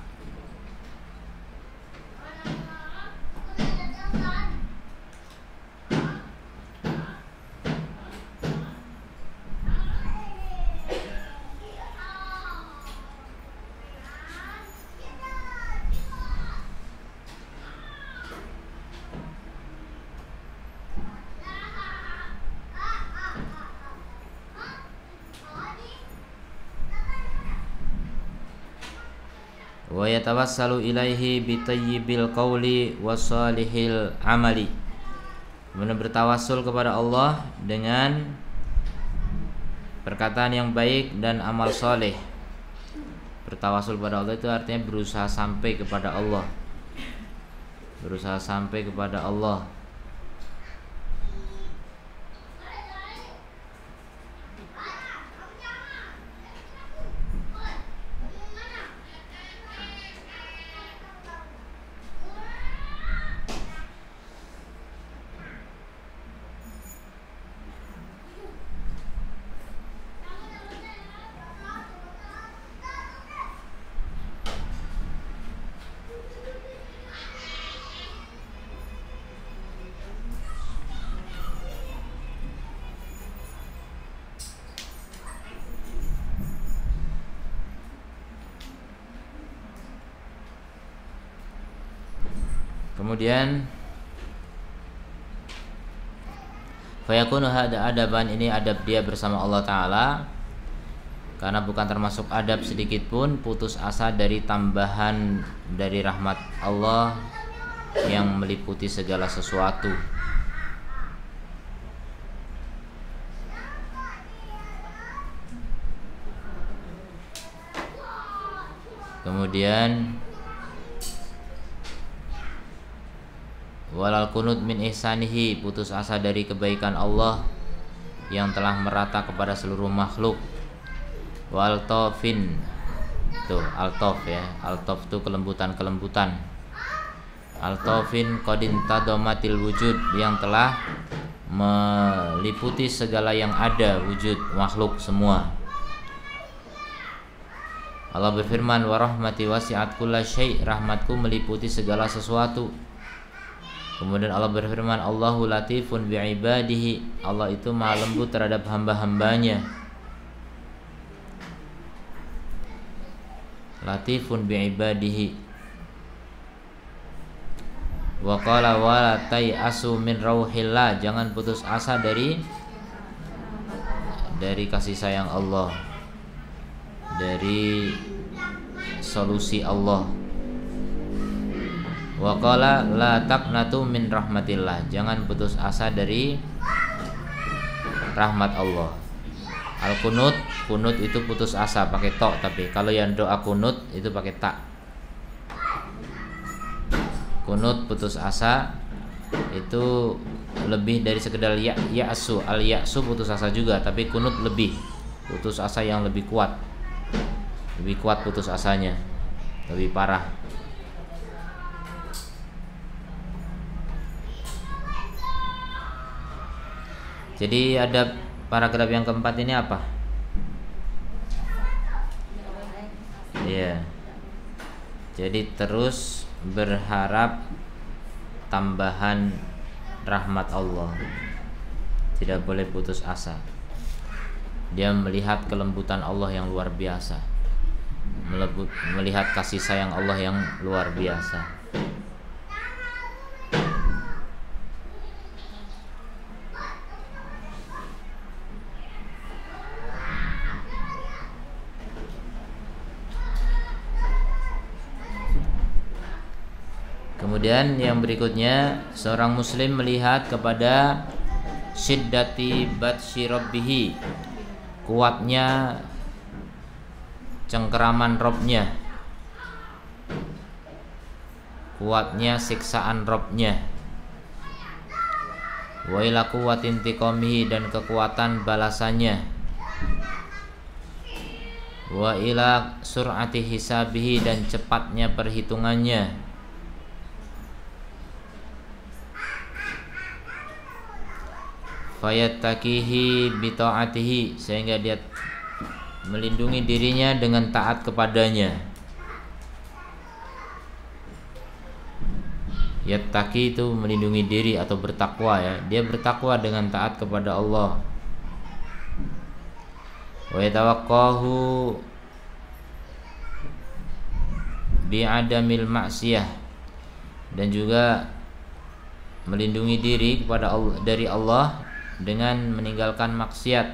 Wa yatawassalu ilaihi bitayyibil qawli wasalihil amali, kemudian bertawassul kepada Allah dengan perkataan yang baik dan amal soleh. Bertawassul kepada Allah itu artinya berusaha sampai kepada Allah, berusaha sampai kepada Allah. Kemudian Fayakunu hada adaban, ini adab dia bersama Allah Ta'ala, karena bukan termasuk adab sedikit pun putus asa dari tambahan dari rahmat Allah yang meliputi segala sesuatu. Kemudian walal kunut min ihsanihi, putus asa dari kebaikan Allah yang telah merata kepada seluruh makhluk. Wal tofin, tuh altof ya, altof itu kelembutan-kelembutan. Altofin qadin tadomatil wujud, yang telah meliputi segala yang ada wujud makhluk semua. Allah berfirman, wa rahmati wasi'at kulla syai', rahmatku meliputi segala sesuatu. Kemudian Allah berfirman, Allahu latifun bi'ibadihi, Allah itu maha lembut terhadap hamba-hambanya. Latifun bi'ibadihi. Wa qala wa la tai'asu min rauhillah, jangan putus asa dari dari kasih sayang Allah, dari solusi Allah. Wa qala la taqnatu min rahmatillah, jangan putus asa dari rahmat Allah. Al kunut, kunut itu putus asa pakai to, tapi kalau yang doa kunut itu pakai ta. Kunut putus asa itu lebih dari sekedar ya ya'su. Al ya'su putus asa juga, tapi kunut lebih putus asa yang lebih kuat. Lebih kuat putus asanya, lebih parah. Jadi ada paragraf yang keempat ini apa? Iya. Jadi terus berharap tambahan rahmat Allah, tidak boleh putus asa. Dia melihat kelembutan Allah yang luar biasa, melihat kasih sayang Allah yang luar biasa. Kemudian yang berikutnya, seorang muslim melihat kepada syiddati batshi rabbihi, kuatnya cengkeraman Robnya, kuatnya siksaan Robnya. Wa ila quwwatin tiqamihi, dan kekuatan balasannya. Wa ila sur'ati hisabihi, dan cepatnya perhitungannya. Fayattakihi bita'atihi, sehingga dia melindungi dirinya dengan taat kepadanya. Yattaqi itu melindungi diri atau bertakwa ya. Dia bertakwa dengan taat kepada Allah. Wa yatawaqqahu bi'adamil ma'siyah, dan juga melindungi diri kepada Allah, dari Allah dengan meninggalkan maksiat.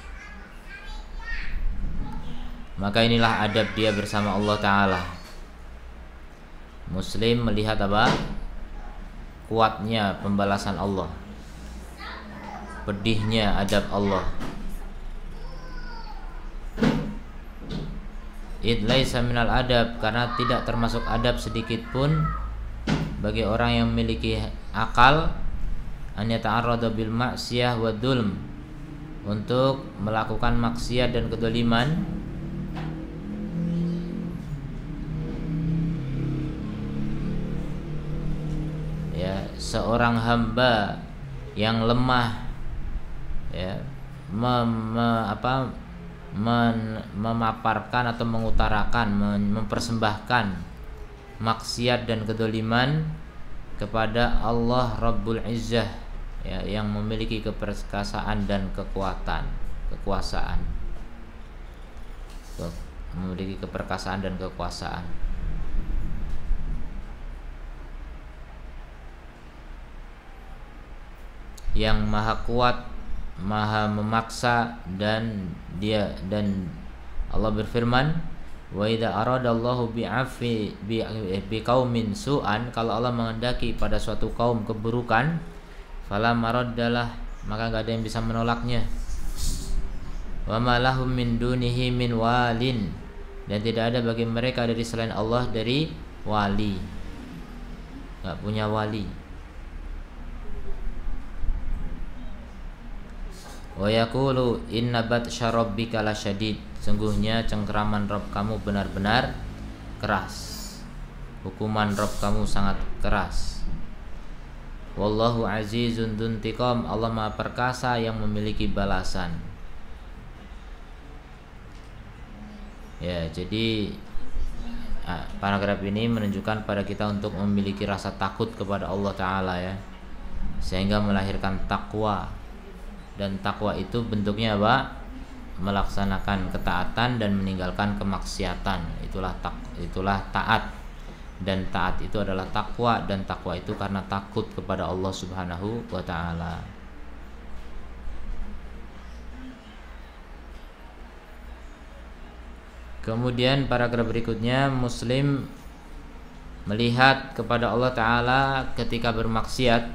Maka inilah adab dia bersama Allah Ta'ala. Muslim melihat apa? Kuatnya pembalasan Allah, pedihnya adab Allah. Id laisa minal adab, karena tidak termasuk adab sedikit pun bagi orang yang memiliki akal an yata'arrada bil ma'siyah wa dzulm, untuk melakukan maksiat dan kedoliman, ya, seorang hamba yang lemah ya mem, me, apa men, memaparkan atau mengutarakan, mem, mempersembahkan maksiat dan kedoliman kepada Allah Rabbul Izzah, ya, yang memiliki keperkasaan dan kekuatan, kekuasaan, memiliki keperkasaan dan kekuasaan. yang maha kuat, maha memaksa, dan dia dan Allah berfirman, wa idza aradallahu bi'afi bi qaumin su'an, kalau Allah menghendaki pada suatu kaum keburukan, fala maraddalah, maka enggak ada yang bisa menolaknya. Wa ma lahum min dunihi min walin, dan tidak ada bagi mereka dari selain Allah dari wali. Enggak punya wali. Wa yaqulu inna batsya rabbika lasyadid, sungguhnya cengkeraman Rabb kamu benar-benar keras. Hukuman Rabb kamu sangat keras. Wallahu azizun dzuntiqam, Allah Maha perkasa yang memiliki balasan. Ya, jadi paragraf ini menunjukkan pada kita untuk memiliki rasa takut kepada Allah Ta'ala, ya, sehingga melahirkan takwa. Dan takwa itu bentuknya apa? Melaksanakan ketaatan dan meninggalkan kemaksiatan. Itulah tak, itulah taat. Dan taat itu adalah takwa, dan takwa itu karena takut kepada Allah Subhanahu wa Ta'ala. Kemudian paragraf berikutnya, Muslim melihat kepada Allah Ta'ala ketika bermaksiat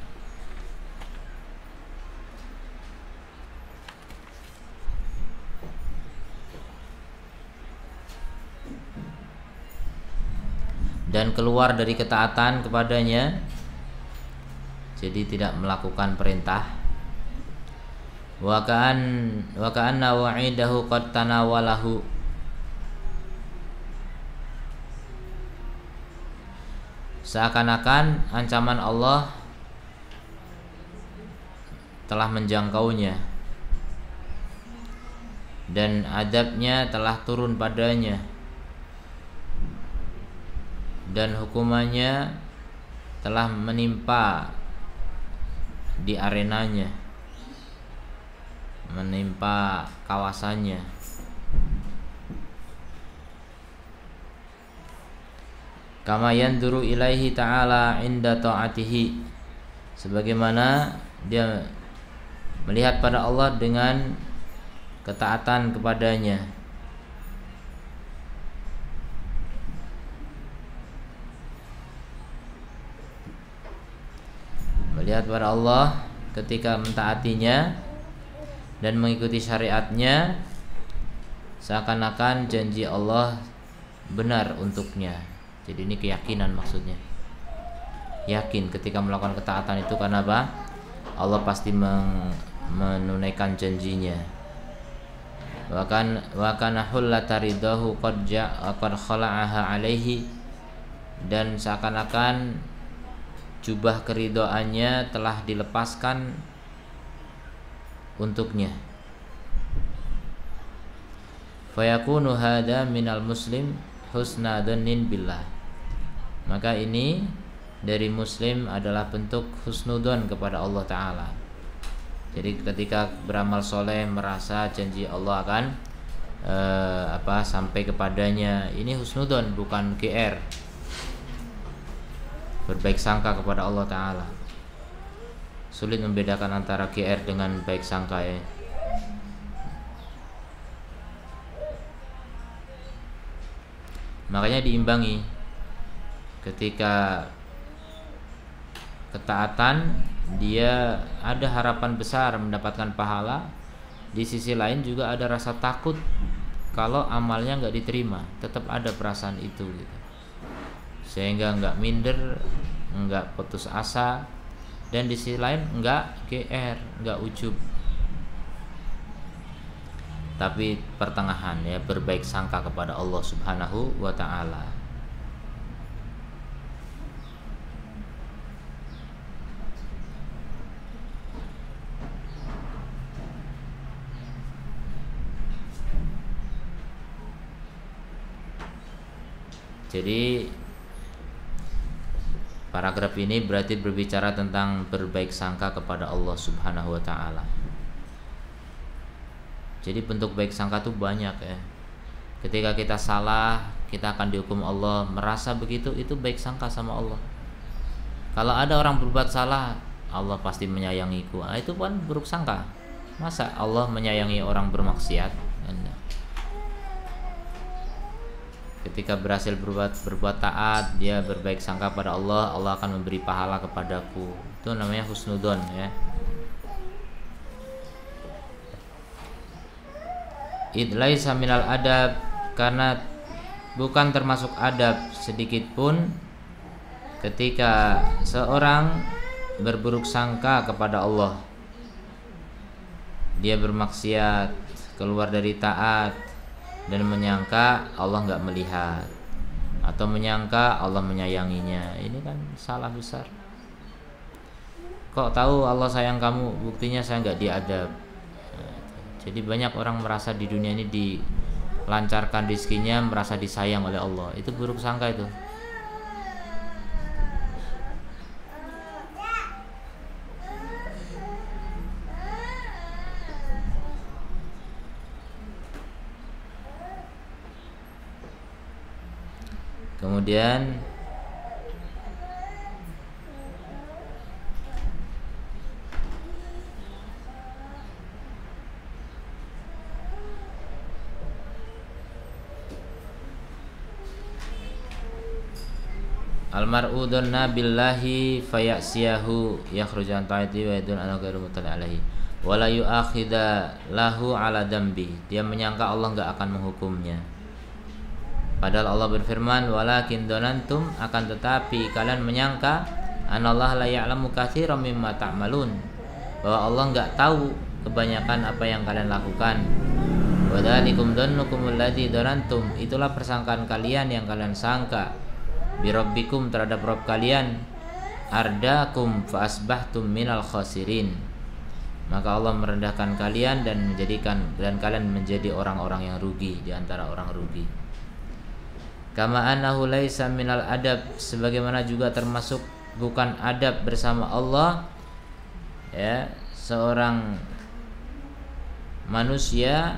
dan keluar dari ketaatan kepadanya, jadi tidak melakukan perintah. Wa ka'an wa ka'anna wa'idahu qad tanawalahu, seakan-akan ancaman Allah telah menjangkaunya dan adabnya telah turun padanya, dan hukumannya telah menimpa di arenanya, menimpa kawasannya. Kama yanduru ilaihi ta'ala inda ta'atihi, sebagaimana dia melihat pada Allah dengan ketaatan kepadanya. Melihat pada Allah ketika mentaatinya dan mengikuti syariatnya, seakan-akan janji Allah benar untuknya. Jadi ini keyakinan maksudnya. Yakin ketika melakukan ketaatan itu karena apa? Allah pasti menunaikan janjinya. Wa kan wa kana hullata ridahu qad ja'a qad khala'aha alaihi, dan seakan-akan jubah keridhaannya telah dilepaskan untuknya. Fayakunu hadza minal muslim husna dhannin billah, maka ini dari muslim adalah bentuk husnudzon kepada Allah Ta'ala. Jadi ketika beramal soleh merasa janji Allah akan eh, apa sampai kepadanya, ini husnudzon bukan G R, berbaik sangka kepada Allah Ta'ala. Sulit membedakan antara G R dengan baik sangka, ya. Makanya diimbangi ketika ketaatan dia ada harapan besar mendapatkan pahala, di sisi lain juga ada rasa takut kalau amalnya nggak diterima, tetap ada perasaan itu gitu. Sehingga nggak minder, nggak putus asa, dan di sisi lain nggak G R, nggak ujub, tapi pertengahan, ya, berbaik sangka kepada Allah Subhanahu wa Ta'ala. Jadi paragraf ini berarti berbicara tentang berbaik sangka kepada Allah Subhanahu wa Ta'ala. Jadi bentuk baik sangka itu banyak, ya. Ketika kita salah, kita akan dihukum Allah, merasa begitu, itu baik sangka sama Allah. Kalau ada orang berbuat salah, Allah pasti menyayangiku. Nah, itu kan buruk sangka. Masa Allah menyayangi orang bermaksiat? Anda ketika berhasil berbuat berbuat taat, dia berbaik sangka pada Allah, Allah akan memberi pahala kepadaku. Itu namanya husnudzon, ya. Idlaisa minal adab, karena bukan termasuk adab sedikit pun ketika seorang berburuk sangka kepada Allah. Dia bermaksiat, keluar dari taat, dan menyangka Allah nggak melihat, atau menyangka Allah menyayanginya. Ini kan salah besar. Kok tahu Allah sayang kamu, buktinya saya nggak diadab. Jadi banyak orang merasa di dunia ini dilancarkan rezekinya, merasa disayang oleh Allah. Itu buruk sangka itu. Kemudian almar'u dhanna billahi fayasiyahu yakhruju an ta'ati wa yadun ana ghairu mutali alaihi wa la yu'akhidha lahu ala dambi. Dia menyangka Allah enggak akan menghukumnya, padahal Allah berfirman walakin dhanantum, akan tetapi kalian menyangka anallaha la ya'lamu katsiran mimma ta'malun, bahwa Allah enggak tahu kebanyakan apa yang kalian lakukan. Wa dzalikum dhannukum alladzi dhanantum, itulah persangkaan kalian yang kalian sangka birabbikum, terhadap Rabb kalian, ardakum fa asbahtum minal khasirin, maka Allah merendahkan kalian dan menjadikan dan kalian menjadi orang-orang yang rugi di antara orang rugi. Kama annahu laisa minal adab, sebagaimana juga termasuk bukan adab bersama Allah, ya, seorang manusia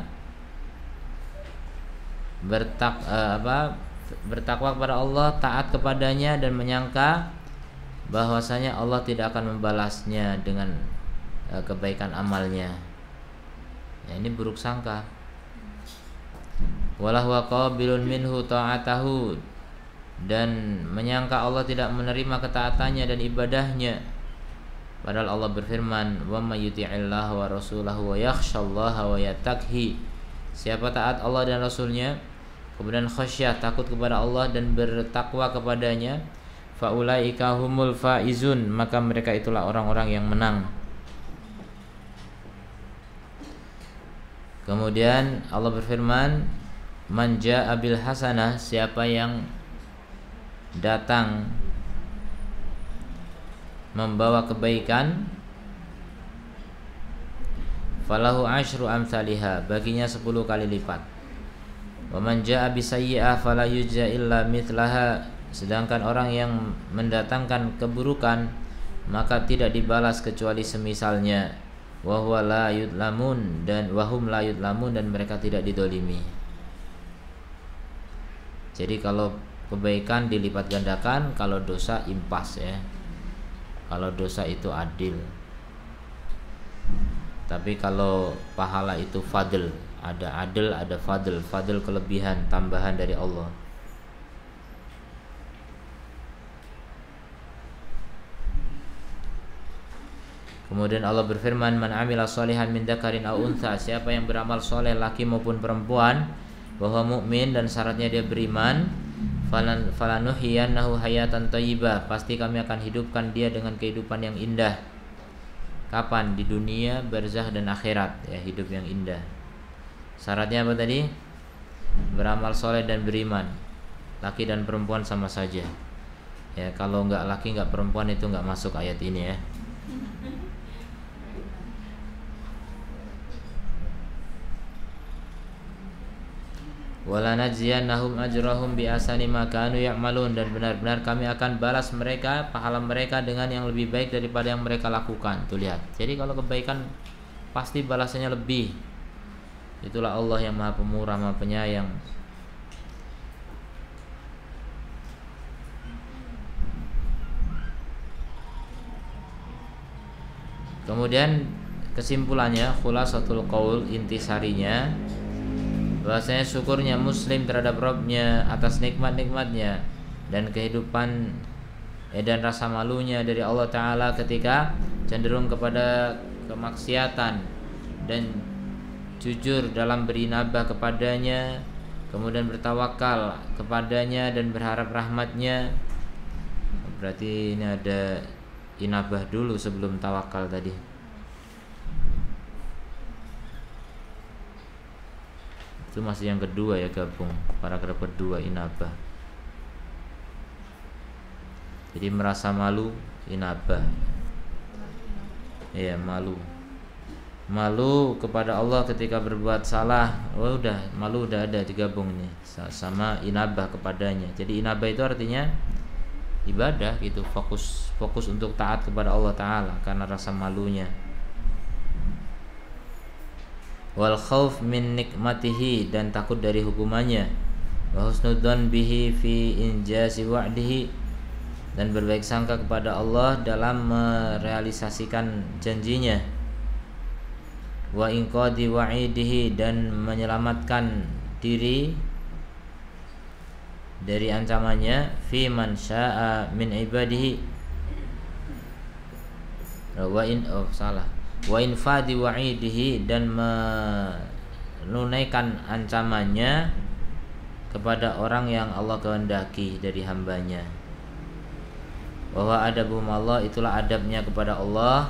bertak eh, apa bertakwa kepada Allah, taat kepadanya, dan menyangka bahwasanya Allah tidak akan membalasnya dengan uh, kebaikan amalnya. Ya, ini buruk sangka. Walah wa qabilun minhu ta'atahu, dan menyangka Allah tidak menerima ketaatannya dan ibadahnya, padahal Allah berfirman wa may yuti'illah wa rasulahu wa yakhshallaha wa yattaqhi, siapa taat Allah dan Rasulnya kemudian khasyah, takut kepada Allah dan bertakwa kepadanya, faulaika humul faizun, maka mereka itulah orang-orang yang menang. Kemudian Allah berfirman man jaa bil hasanah, siapa yang datang membawa kebaikan, falahu asyru amsalihha, baginya sepuluh kali lipat. Wa man jaa bisayyi'ah fala yujza illa mithlaha, sedangkan orang yang mendatangkan keburukan maka tidak dibalas kecuali semisalnya. Wa huwa la yudlamun, dan wahum la yudlamun, dan mereka tidak didolimi. Jadi kalau kebaikan dilipat gandakan, kalau dosa impas, ya. Kalau dosa itu adil. Tapi kalau pahala itu fadl, ada adil, ada fadl. Fadl kelebihan, tambahan dari Allah. Kemudian Allah berfirman man amila sholihan min dzakarin aw untha, siapa yang beramal soleh laki maupun perempuan, bahwa mukmin dan syaratnya dia beriman, falan falanuhyiyannahu hayatan thayyibah, pasti kami akan hidupkan dia dengan kehidupan yang indah. Kapan? Di dunia, barzakh, dan akhirat, ya, hidup yang indah. Syaratnya apa tadi? Beramal soleh dan beriman. Laki dan perempuan sama saja. Ya, kalau enggak laki enggak perempuan itu enggak masuk ayat ini, ya. Wala najziyannahum ajrahum bi ahsani ma kanu ya'malun, dan benar-benar kami akan balas mereka, pahala mereka dengan yang lebih baik daripada yang mereka lakukan. Tuh lihat. Jadi kalau kebaikan pasti balasannya lebih. Itulah Allah yang Maha Pemurah, Maha Penyayang. Kemudian kesimpulannya, khulasatul qaul, intisarinya, bahwasanya syukurnya muslim terhadap Rabbnya atas nikmat-nikmatnya dan kehidupan eh, dan rasa malunya dari Allah Ta'ala ketika cenderung kepada kemaksiatan dan jujur dalam berinabah kepadanya, kemudian bertawakal kepadanya dan berharap rahmatnya. Berarti ini ada inabah dulu sebelum tawakal tadi. Itu masih yang kedua ya, gabung paragraf kedua, inabah. Jadi merasa malu, inabah. Iya, malu. Malu kepada Allah ketika berbuat salah. Oh udah, malu udah ada digabung ini sama inabah kepadanya. Jadi inabah itu artinya ibadah gitu, fokus fokus untuk taat kepada Allah Ta'ala karena rasa malunya. Wal khauf min nikmatihi, dan takut dari hukumannya. Wa husnudzan bihi fi injazi wa'dihi, dan berbaik sangka kepada Allah dalam merealisasikan janjinya. Wa inqadi wa'idihi, dan menyelamatkan diri dari ancamannya. Fi man syaa min ibadihi. Wa in oh salah wa infadi wa'idihi, dan menunaikan ancamannya kepada orang yang Allah kehendaki dari hambanya. Bahwa adabum Allah, itulah adabnya kepada Allah.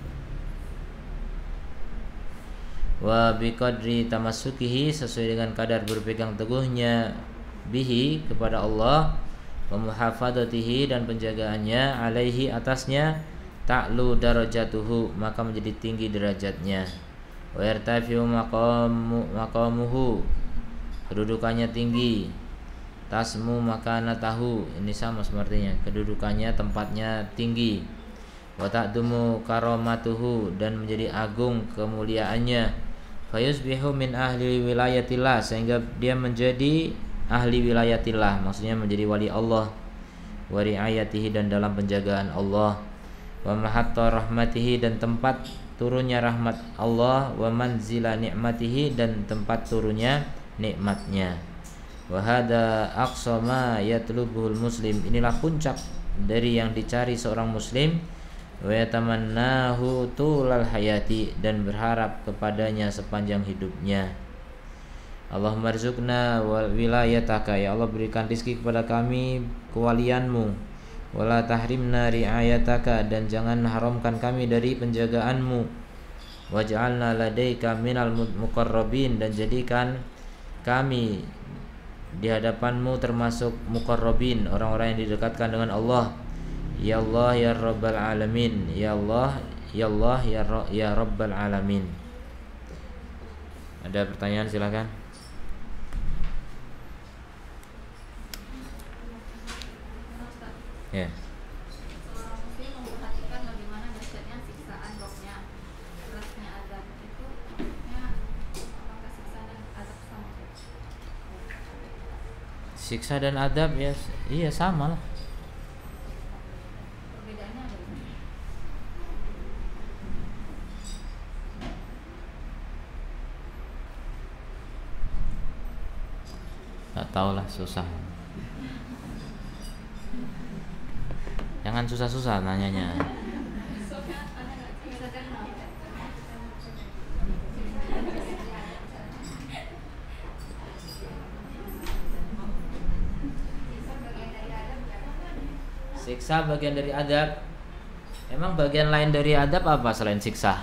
Wa biqadri tamassukihi, sesuai dengan kadar berpegang teguhnya bihi, kepada Allah. Wa muhafadzatihi, dan penjagaannya alaihi, atasnya. Ta'lu darajatuhu, maka menjadi tinggi derajatnya. Wa yartafi'u maqamu maqamuhu, kedudukannya tinggi. Tasmu makanatahu, ini sama sepertinya, kedudukannya, tempatnya tinggi. Wa ta'dumu karamatuhu, dan menjadi agung kemuliaannya. Fayusbihu min ahli wilayatillah, sehingga dia menjadi ahli wilayatillah, maksudnya menjadi wali Allah. Wa ri'ayatihi, dan dalam penjagaan Allah. Wa mahatta rahmatihi, dan tempat turunnya rahmat Allah. Wa manzila ni'matihi, dan tempat turunnya nikmatnya. Wa hadza aqsa ma yatlubuhul muslim, inilah puncak dari yang dicari seorang muslim. Wa yatamannahu tulal hayati, dan berharap kepadanya sepanjang hidupnya. Allahumma rzuqna wal wilayataka, ya Allah berikan rezeki kepada kami kewalianmu. Wala tahrimna ri'ayataka, dan jangan haramkan kami dari penjagaanmu. Waj'alna ladaika minal muqarrabin, dan jadikan kami di hadapanmu termasuk muqarrabin, orang-orang yang didekatkan dengan Allah. Ya Allah ya Rabbal Alamin, ya Allah ya Allah ya, ya Rabbal Alamin. Ada pertanyaan, silakan. Ya. Yeah. Memperhatikan bagaimana dahsyatnya siksaan rohnya, kerasnya azab itu, maksudnya apakah siksa dan azab sama? Siksa dan azab ya, iya sama lah. Perbedaannya ada? Tak tahu lah, susah. Jangan susah-susah nanyanya. Siksa bagian dari adab. Emang bagian lain dari adab apa selain siksa?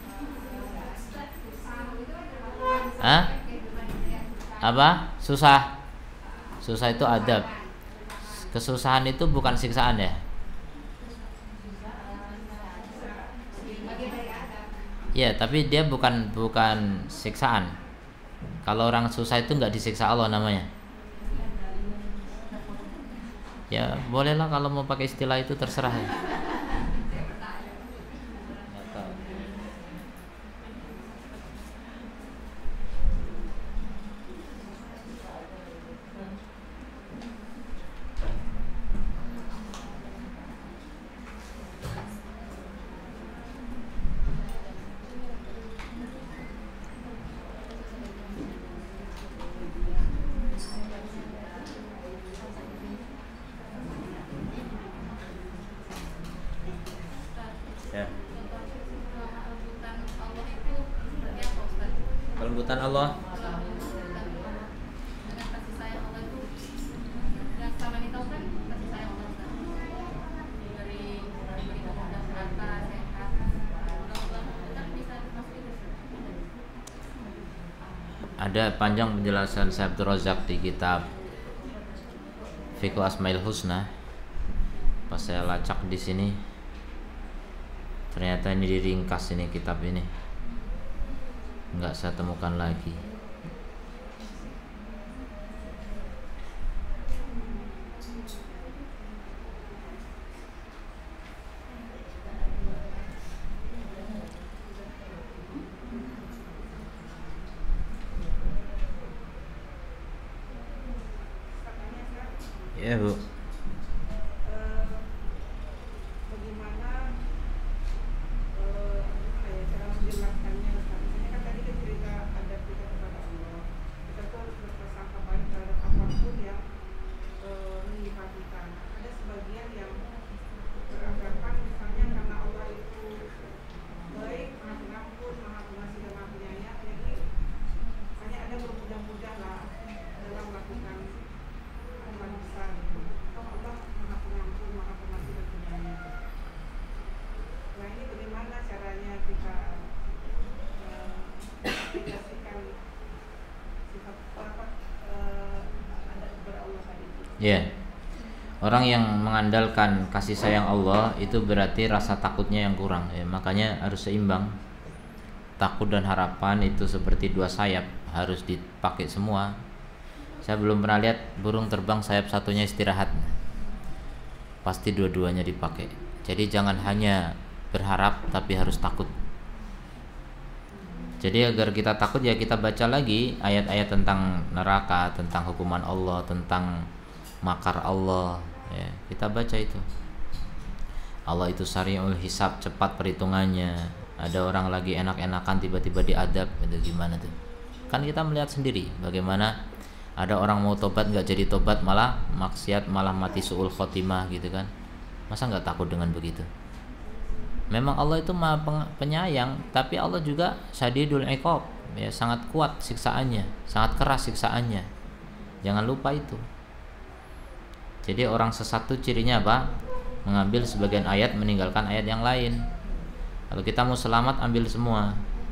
Hah? Apa? Susah. Susah itu adab. Kesusahan itu bukan siksaan ya? Ya, tapi dia bukan bukan siksaan. Kalau orang susah itu nggak disiksa Allah namanya. Ya, bolehlah kalau mau pakai istilah itu, terserah ya. kelembutan Allah? Dengan kasih sayang Allah itu yang selama ini tahu kan kasih sayang Allah Ustaz. Diberi diberi kemudahan harta, sehat, mudah-mudahan kan bisa masuk itu. Ada panjang penjelasan Syekh Abdul Razak di kitab Fiqh Asmaul Husna. Pas saya lacak di sini, ternyata ini diringkas ini kitab ini, nggak saya temukan lagi. Ya Bu. Ya, orang yang mengandalkan kasih sayang Allah itu berarti rasa takutnya yang kurang. Ya, makanya harus seimbang. Takut dan harapan itu seperti dua sayap, harus dipakai semua. Saya belum pernah lihat burung terbang sayap satunya istirahat. Pasti dua-duanya dipakai. Jadi jangan hanya berharap tapi harus takut. Jadi agar kita takut ya kita baca lagi ayat-ayat tentang neraka, tentang hukuman Allah, tentang makar Allah, ya, kita baca itu. Allah itu sari'ul hisab, cepat perhitungannya. Ada orang lagi enak-enakan tiba-tiba diadab, itu gimana tuh? Kan kita melihat sendiri bagaimana ada orang mau tobat nggak jadi tobat, malah maksiat, malah mati su'ul khotimah gitu kan. Masa nggak takut dengan begitu? Memang Allah itu maha penyayang, tapi Allah juga syadidul iqab, ya, sangat kuat siksaannya, sangat keras siksaannya. Jangan lupa itu. Jadi orang sesat itu cirinya apa? Mengambil sebagian ayat, meninggalkan ayat yang lain. Kalau kita mau selamat, ambil semua.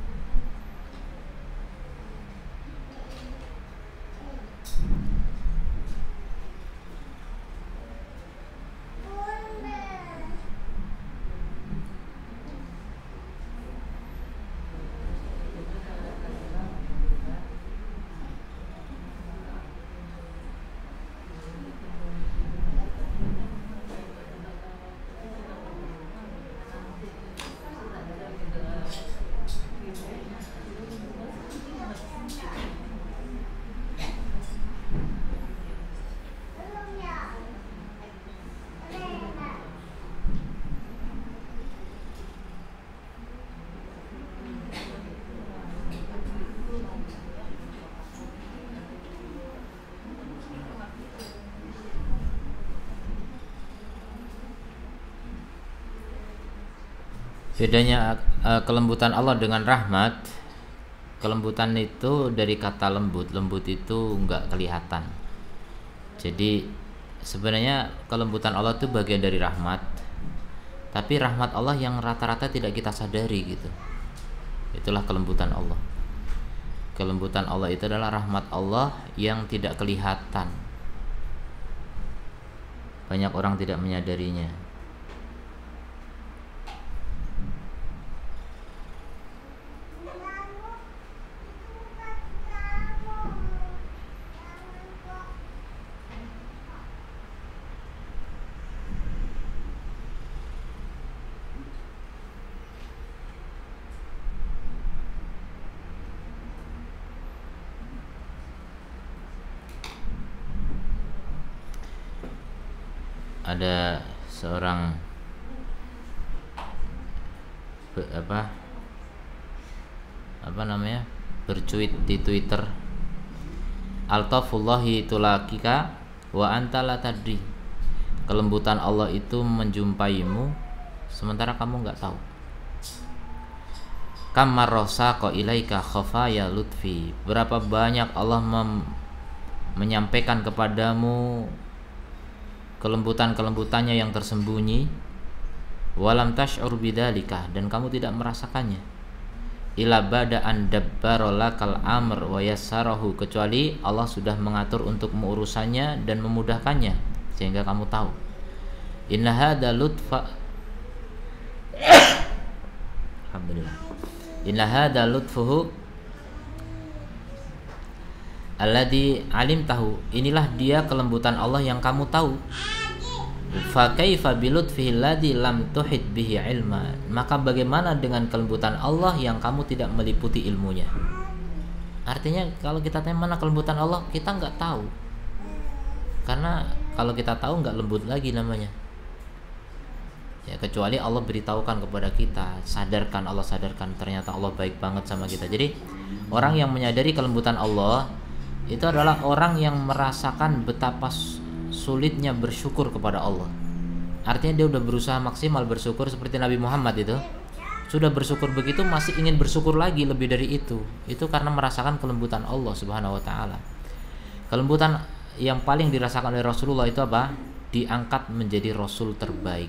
Bedanya uh, kelembutan Allah dengan rahmat. Kelembutan itu dari kata lembut. Lembut itu enggak kelihatan. Jadi sebenarnya kelembutan Allah itu bagian dari rahmat. Tapi rahmat Allah yang rata-rata tidak kita sadari gitu. Itulah kelembutan Allah. Kelembutan Allah itu adalah rahmat Allah yang tidak kelihatan. Banyak orang tidak menyadarinya. Ada seorang apa apa namanya bercuit di Twitter, altafullahi tulakika wa anta la tadri. Kelembutan Allah itu menjumpaimu sementara kamu nggak tahu. kam marrasaqa ilaika khafaya lutfi, berapa banyak Allah mem- menyampaikan kepadamu kelembutan-kelembutannya yang tersembunyi, walam tash'ur bidzalika, dan kamu tidak merasakannya, ila bada'an dabbarolakal amr wa yassarahu, kecuali Allah sudah mengatur untuk mengurusannya dan memudahkannya sehingga kamu tahu. Inna hadza lutfa Alhamdulillah. Inna hadza lutfuhu alladzi alimtahu, inilah dia kelembutan Allah yang kamu tahu. Fa kaifa bilutfihi alladzi lam tuhit bihi ilma, maka bagaimana dengan kelembutan Allah yang kamu tidak meliputi ilmunya. Artinya kalau kita tanya mana kelembutan Allah, kita nggak tahu, karena kalau kita tahu nggak lembut lagi namanya ya, kecuali Allah beritahukan kepada kita, sadarkan, Allah sadarkan ternyata Allah baik banget sama kita. Jadi orang yang menyadari kelembutan Allah itu adalah orang yang merasakan betapa sulitnya bersyukur kepada Allah. Artinya dia udah berusaha maksimal bersyukur, seperti Nabi Muhammad itu sudah bersyukur begitu, masih ingin bersyukur lagi lebih dari itu. Itu karena merasakan kelembutan Allah Subhanahu wa taala. Kelembutan yang paling dirasakan oleh Rasulullah itu apa? Diangkat menjadi Rasul terbaik.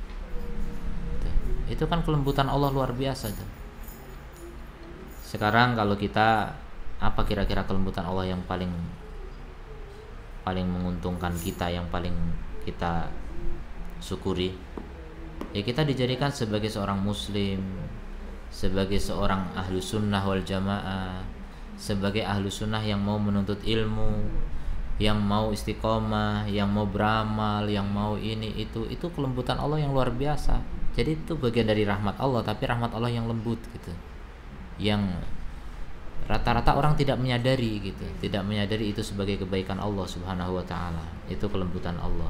Itu kan kelembutan Allah luar biasa tuh. Sekarang kalau kita, apa kira-kira kelembutan Allah yang paling paling menguntungkan kita, yang paling kita syukuri? Ya kita dijadikan sebagai seorang muslim, sebagai seorang ahlu sunnah wal jamaah, sebagai ahlu sunnah yang mau menuntut ilmu, yang mau istiqomah, yang mau beramal, yang mau ini itu. Itu kelembutan Allah yang luar biasa. Jadi itu bagian dari rahmat Allah, tapi rahmat Allah yang lembut gitu, yang rata-rata orang tidak menyadari gitu, tidak menyadari itu sebagai kebaikan Allah Subhanahu wa taala. Itu kelembutan Allah.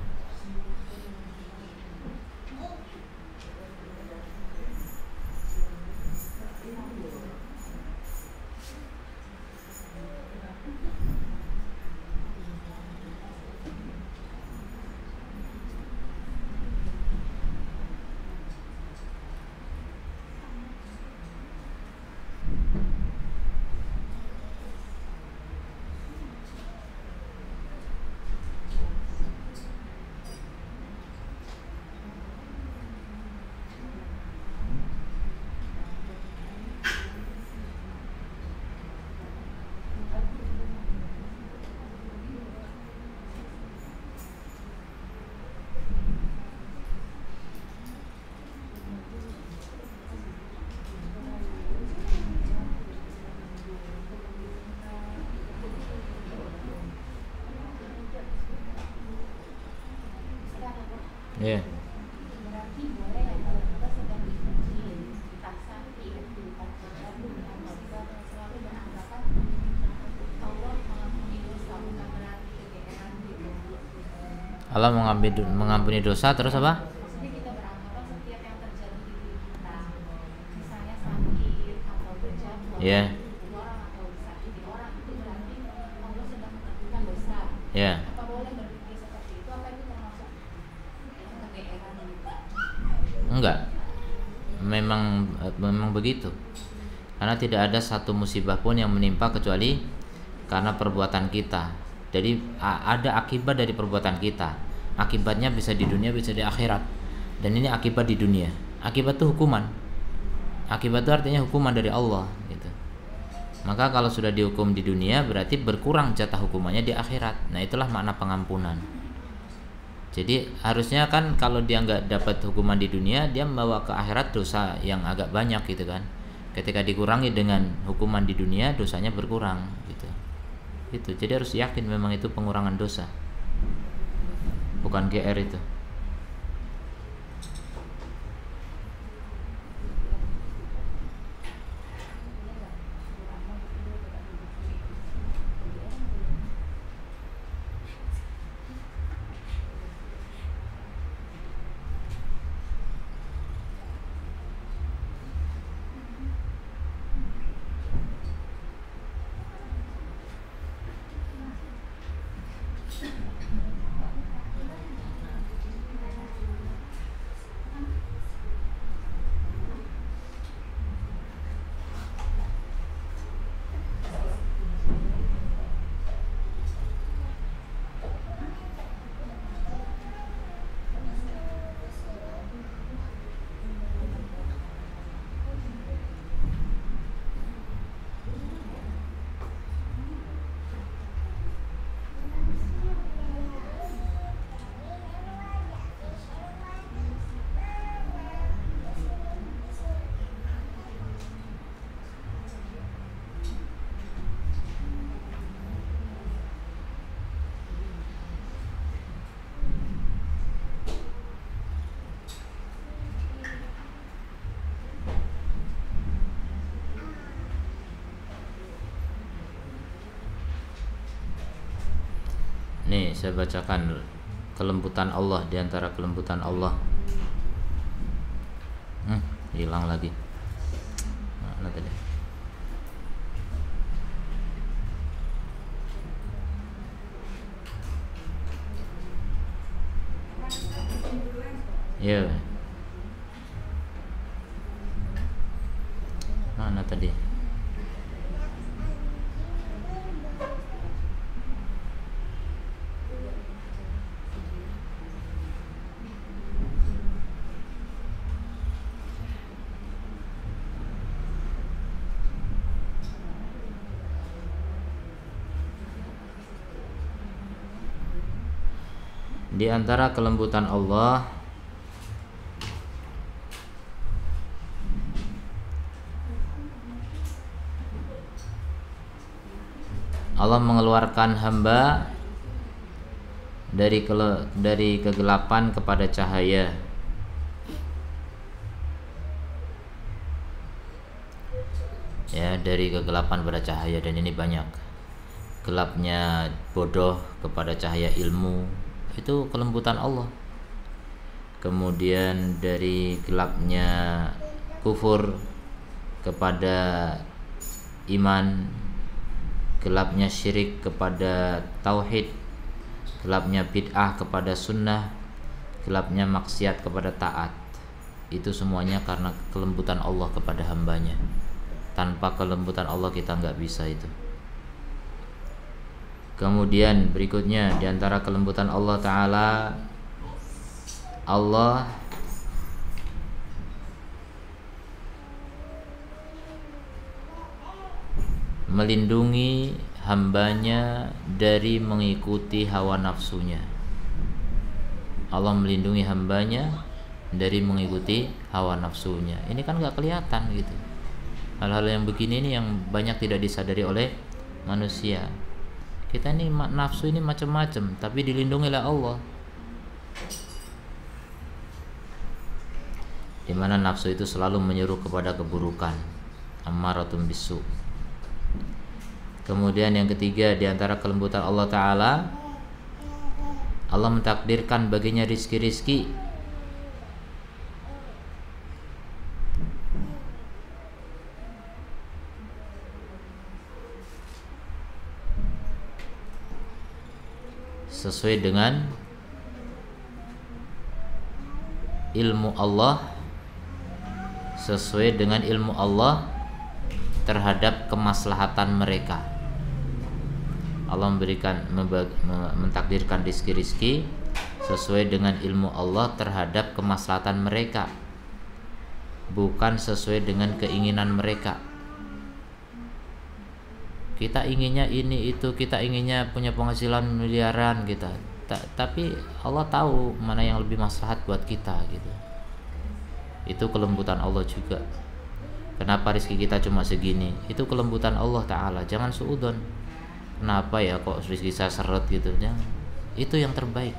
Ya. Yeah. Berarti boleh ya kalau kita sedang diuji, kita sakit, kita tergabung dengan Allah, selalu beranggapan Allah mengampuni dosa, bukan berarti kegeeran gitu. Allah mengampuni, mengampuni dosa, terus apa? Maksudnya kita beranggapan setiap yang terjadi di diri kita, misalnya sakit atau berjatuh, Yeah. orang atau disakiti orang, itu berarti Allah sedang melakukan dosa. Ya. Yeah. Apa boleh berpikir seperti itu? Apa itu termasuk kegeeran gitu? Enggak. Memang memang begitu. Karena tidak ada satu musibah pun yang menimpa kecuali karena perbuatan kita. Jadi ada akibat dari perbuatan kita. Akibatnya bisa di dunia, bisa di akhirat. Dan ini akibat di dunia. Akibat itu hukuman. Akibat itu artinya hukuman dari Allah gitu. Maka kalau sudah dihukum di dunia, berarti berkurang jatah hukumannya di akhirat. Nah, itulah makna pengampunan. Jadi harusnya kan kalau dia nggak dapat hukuman di dunia, dia membawa ke akhirat dosa yang agak banyak gitu kan. Ketika dikurangi dengan hukuman di dunia, dosanya berkurang gitu. Itu. Jadi harus yakin memang itu pengurangan dosa, bukan G R itu. saya bacakan kelembutan Allah, di antara kelembutan Allah. Hmm, hilang lagi. Mana tadi? Ya. Yeah. Mana tadi? Di antara kelembutan Allah, Allah mengeluarkan hamba dari kele, dari kegelapan kepada cahaya. Ya, dari kegelapan pada cahaya, dan ini banyak. Gelapnya bodoh kepada cahaya ilmu, itu kelembutan Allah. Kemudian dari gelapnya kufur kepada iman, gelapnya syirik kepada tauhid, gelapnya bid'ah kepada sunnah, gelapnya maksiat kepada taat. Itu semuanya karena kelembutan Allah kepada hambanya. Tanpa kelembutan Allah kita nggak bisa itu. Kemudian berikutnya, di antara kelembutan Allah Ta'ala, Allah melindungi hambanya dari mengikuti hawa nafsunya. Allah melindungi hambanya dari mengikuti hawa nafsunya. Ini kan gak kelihatan gitu. Hal-hal yang begini ini yang banyak tidak disadari oleh manusia. Kita ini nafsu ini macam-macam, tapi dilindungi oleh Allah. Dimana nafsu itu selalu menyuruh kepada keburukan, ammaratun bisu. Kemudian yang ketiga, di antara kelembutan Allah Ta'ala, Allah mentakdirkan baginya rizki-rizki sesuai dengan ilmu Allah, sesuai dengan ilmu Allah terhadap kemaslahatan mereka. Allah memberikan mentakdirkan rizki-rizki sesuai dengan ilmu Allah terhadap kemaslahatan mereka, bukan sesuai dengan keinginan mereka. Kita inginnya ini itu, kita inginnya punya penghasilan miliaran kita, Ta- tapi Allah tahu mana yang lebih maslahat buat kita gitu. Itu kelembutan Allah juga. Kenapa rezeki kita cuma segini? Itu kelembutan Allah Ta'ala. Jangan suudon. Kenapa ya kok rezeki saya seret gitu? Jangan. Itu yang terbaik.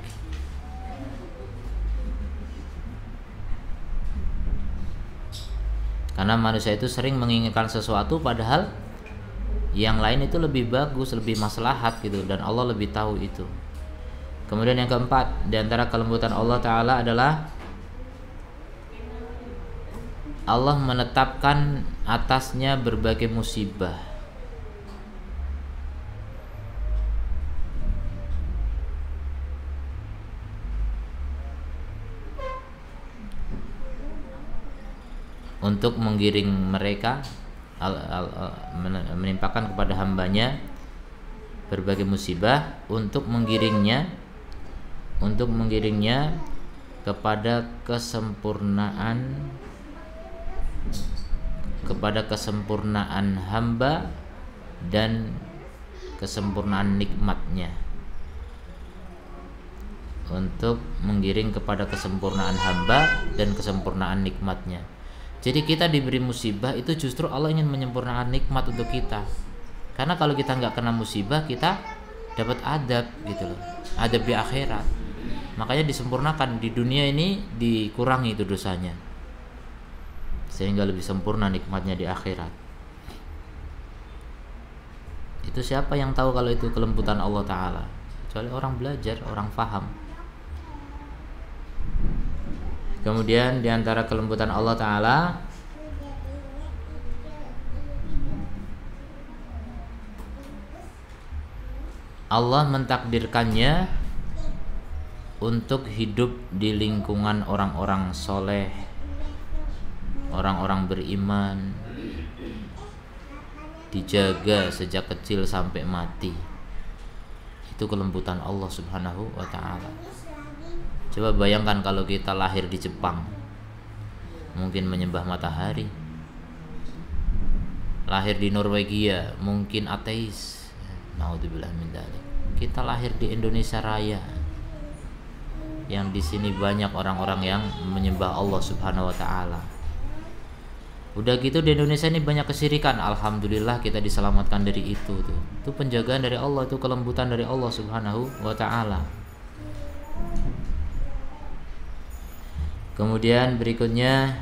Karena manusia itu sering menginginkan sesuatu padahal yang lain itu lebih bagus, lebih maslahat gitu, dan Allah lebih tahu itu. Kemudian yang keempat, di antara kelembutan Allah Ta'ala adalah Allah menetapkan atasnya berbagai musibah. Untuk menggiring mereka, al, al, al, menimpakan kepada hambanya berbagai musibah untuk menggiringnya untuk menggiringnya kepada kesempurnaan kepada kesempurnaan hamba dan kesempurnaan nikmatnya, untuk menggiring kepada kesempurnaan hamba dan kesempurnaan nikmatnya. Jadi kita diberi musibah itu justru Allah ingin menyempurnakan nikmat untuk kita. Karena kalau kita nggak kena musibah, kita dapat adab gitu loh, adab di akhirat. Makanya disempurnakan di dunia ini, dikurangi itu dosanya, sehingga lebih sempurna nikmatnya di akhirat. Itu siapa yang tahu kalau itu kelembutan Allah Ta'ala? kecuali orang belajar, orang faham. Kemudian diantara kelembutan Allah Ta'ala, Allah mentakdirkannya untuk hidup di lingkungan orang-orang soleh, orang-orang beriman, dijaga sejak kecil sampai mati. Itu kelembutan Allah Subhanahu wa Ta'ala. Coba bayangkan kalau kita lahir di Jepang, mungkin menyembah matahari. Lahir di Norwegia, mungkin ateis. Naudzubillah min dzalik. Kita lahir di Indonesia Raya, yang di sini banyak orang-orang yang menyembah Allah Subhanahu wa Ta'ala. Udah gitu di Indonesia ini banyak kesyirikan. Alhamdulillah kita diselamatkan dari itu tuh. Itu penjagaan dari Allah, itu kelembutan dari Allah Subhanahu wa Ta'ala. Kemudian berikutnya,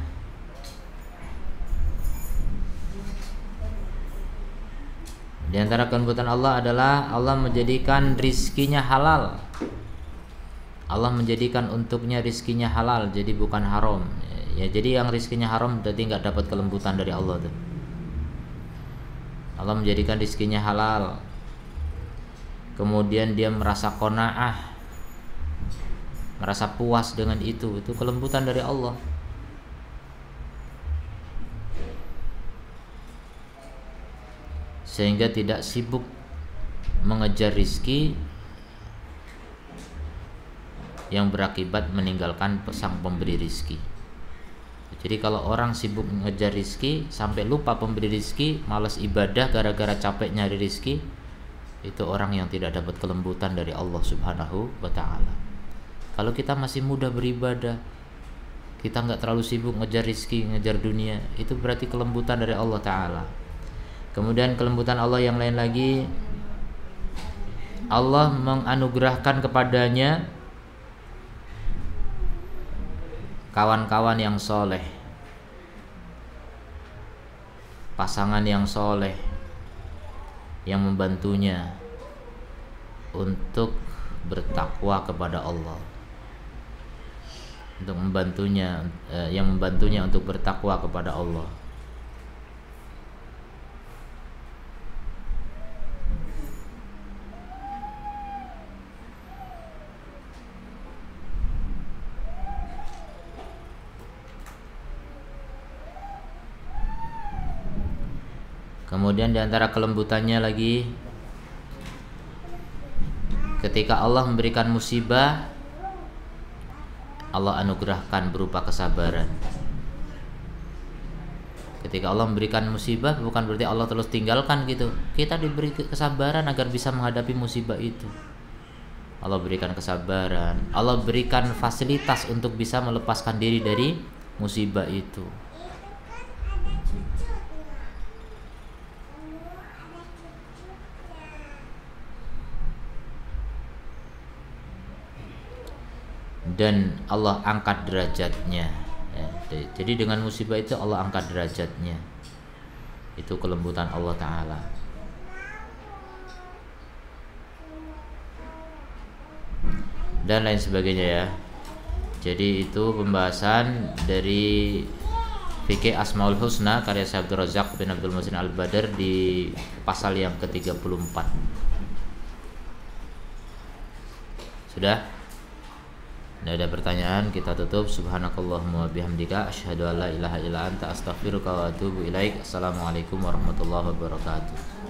di antara kelembutan Allah adalah Allah menjadikan rizkinya halal. Allah menjadikan untuknya rizkinya halal, jadi bukan haram. Ya, jadi yang rizkinya haram berarti nggak dapat kelembutan dari Allah tuh. Allah menjadikan rizkinya halal. Kemudian dia merasa qanaah, merasa puas dengan itu. Itu kelembutan dari Allah. Sehingga tidak sibuk mengejar rizki yang berakibat meninggalkan sang pemberi rizki. Jadi kalau orang sibuk mengejar rizki sampai lupa pemberi rizki, malas ibadah gara-gara capek nyari rizki, itu orang yang tidak dapat kelembutan dari Allah Subhanahu wa Ta'ala. Kalau kita masih mudah beribadah, kita nggak terlalu sibuk ngejar rizki, ngejar dunia, itu berarti kelembutan dari Allah Ta'ala. Kemudian kelembutan Allah yang lain lagi, Allah menganugerahkan kepadanya kawan-kawan yang soleh, pasangan yang soleh, yang membantunya untuk bertakwa kepada Allah, untuk membantunya, eh, yang membantunya untuk bertakwa kepada Allah. Kemudian diantara kelembutannya lagi, ketika Allah memberikan musibah, Allah anugerahkan berupa kesabaran. Ketika Allah memberikan musibah, bukan berarti Allah terus tinggalkan gitu. Kita diberi kesabaran agar bisa menghadapi musibah itu. Allah berikan kesabaran, Allah berikan fasilitas untuk bisa melepaskan diri dari musibah itu. Dan Allah angkat derajatnya, ya. Jadi dengan musibah itu Allah angkat derajatnya. Itu kelembutan Allah Ta'ala. Dan lain sebagainya ya. Jadi itu pembahasan dari Fikih Asmaul Husna karya Syekh Abdul Razak bin Abdul Muhsin Al-Badr di pasal yang ke tiga puluh empat. Sudah? Tidak ada pertanyaan, kita tutup. Subhanakallahumma wa bihamdika asyhadu an la ilaha illa anta astaghfiruka wa atubu ilaik. Assalamualaikum warahmatullahi wabarakatuh.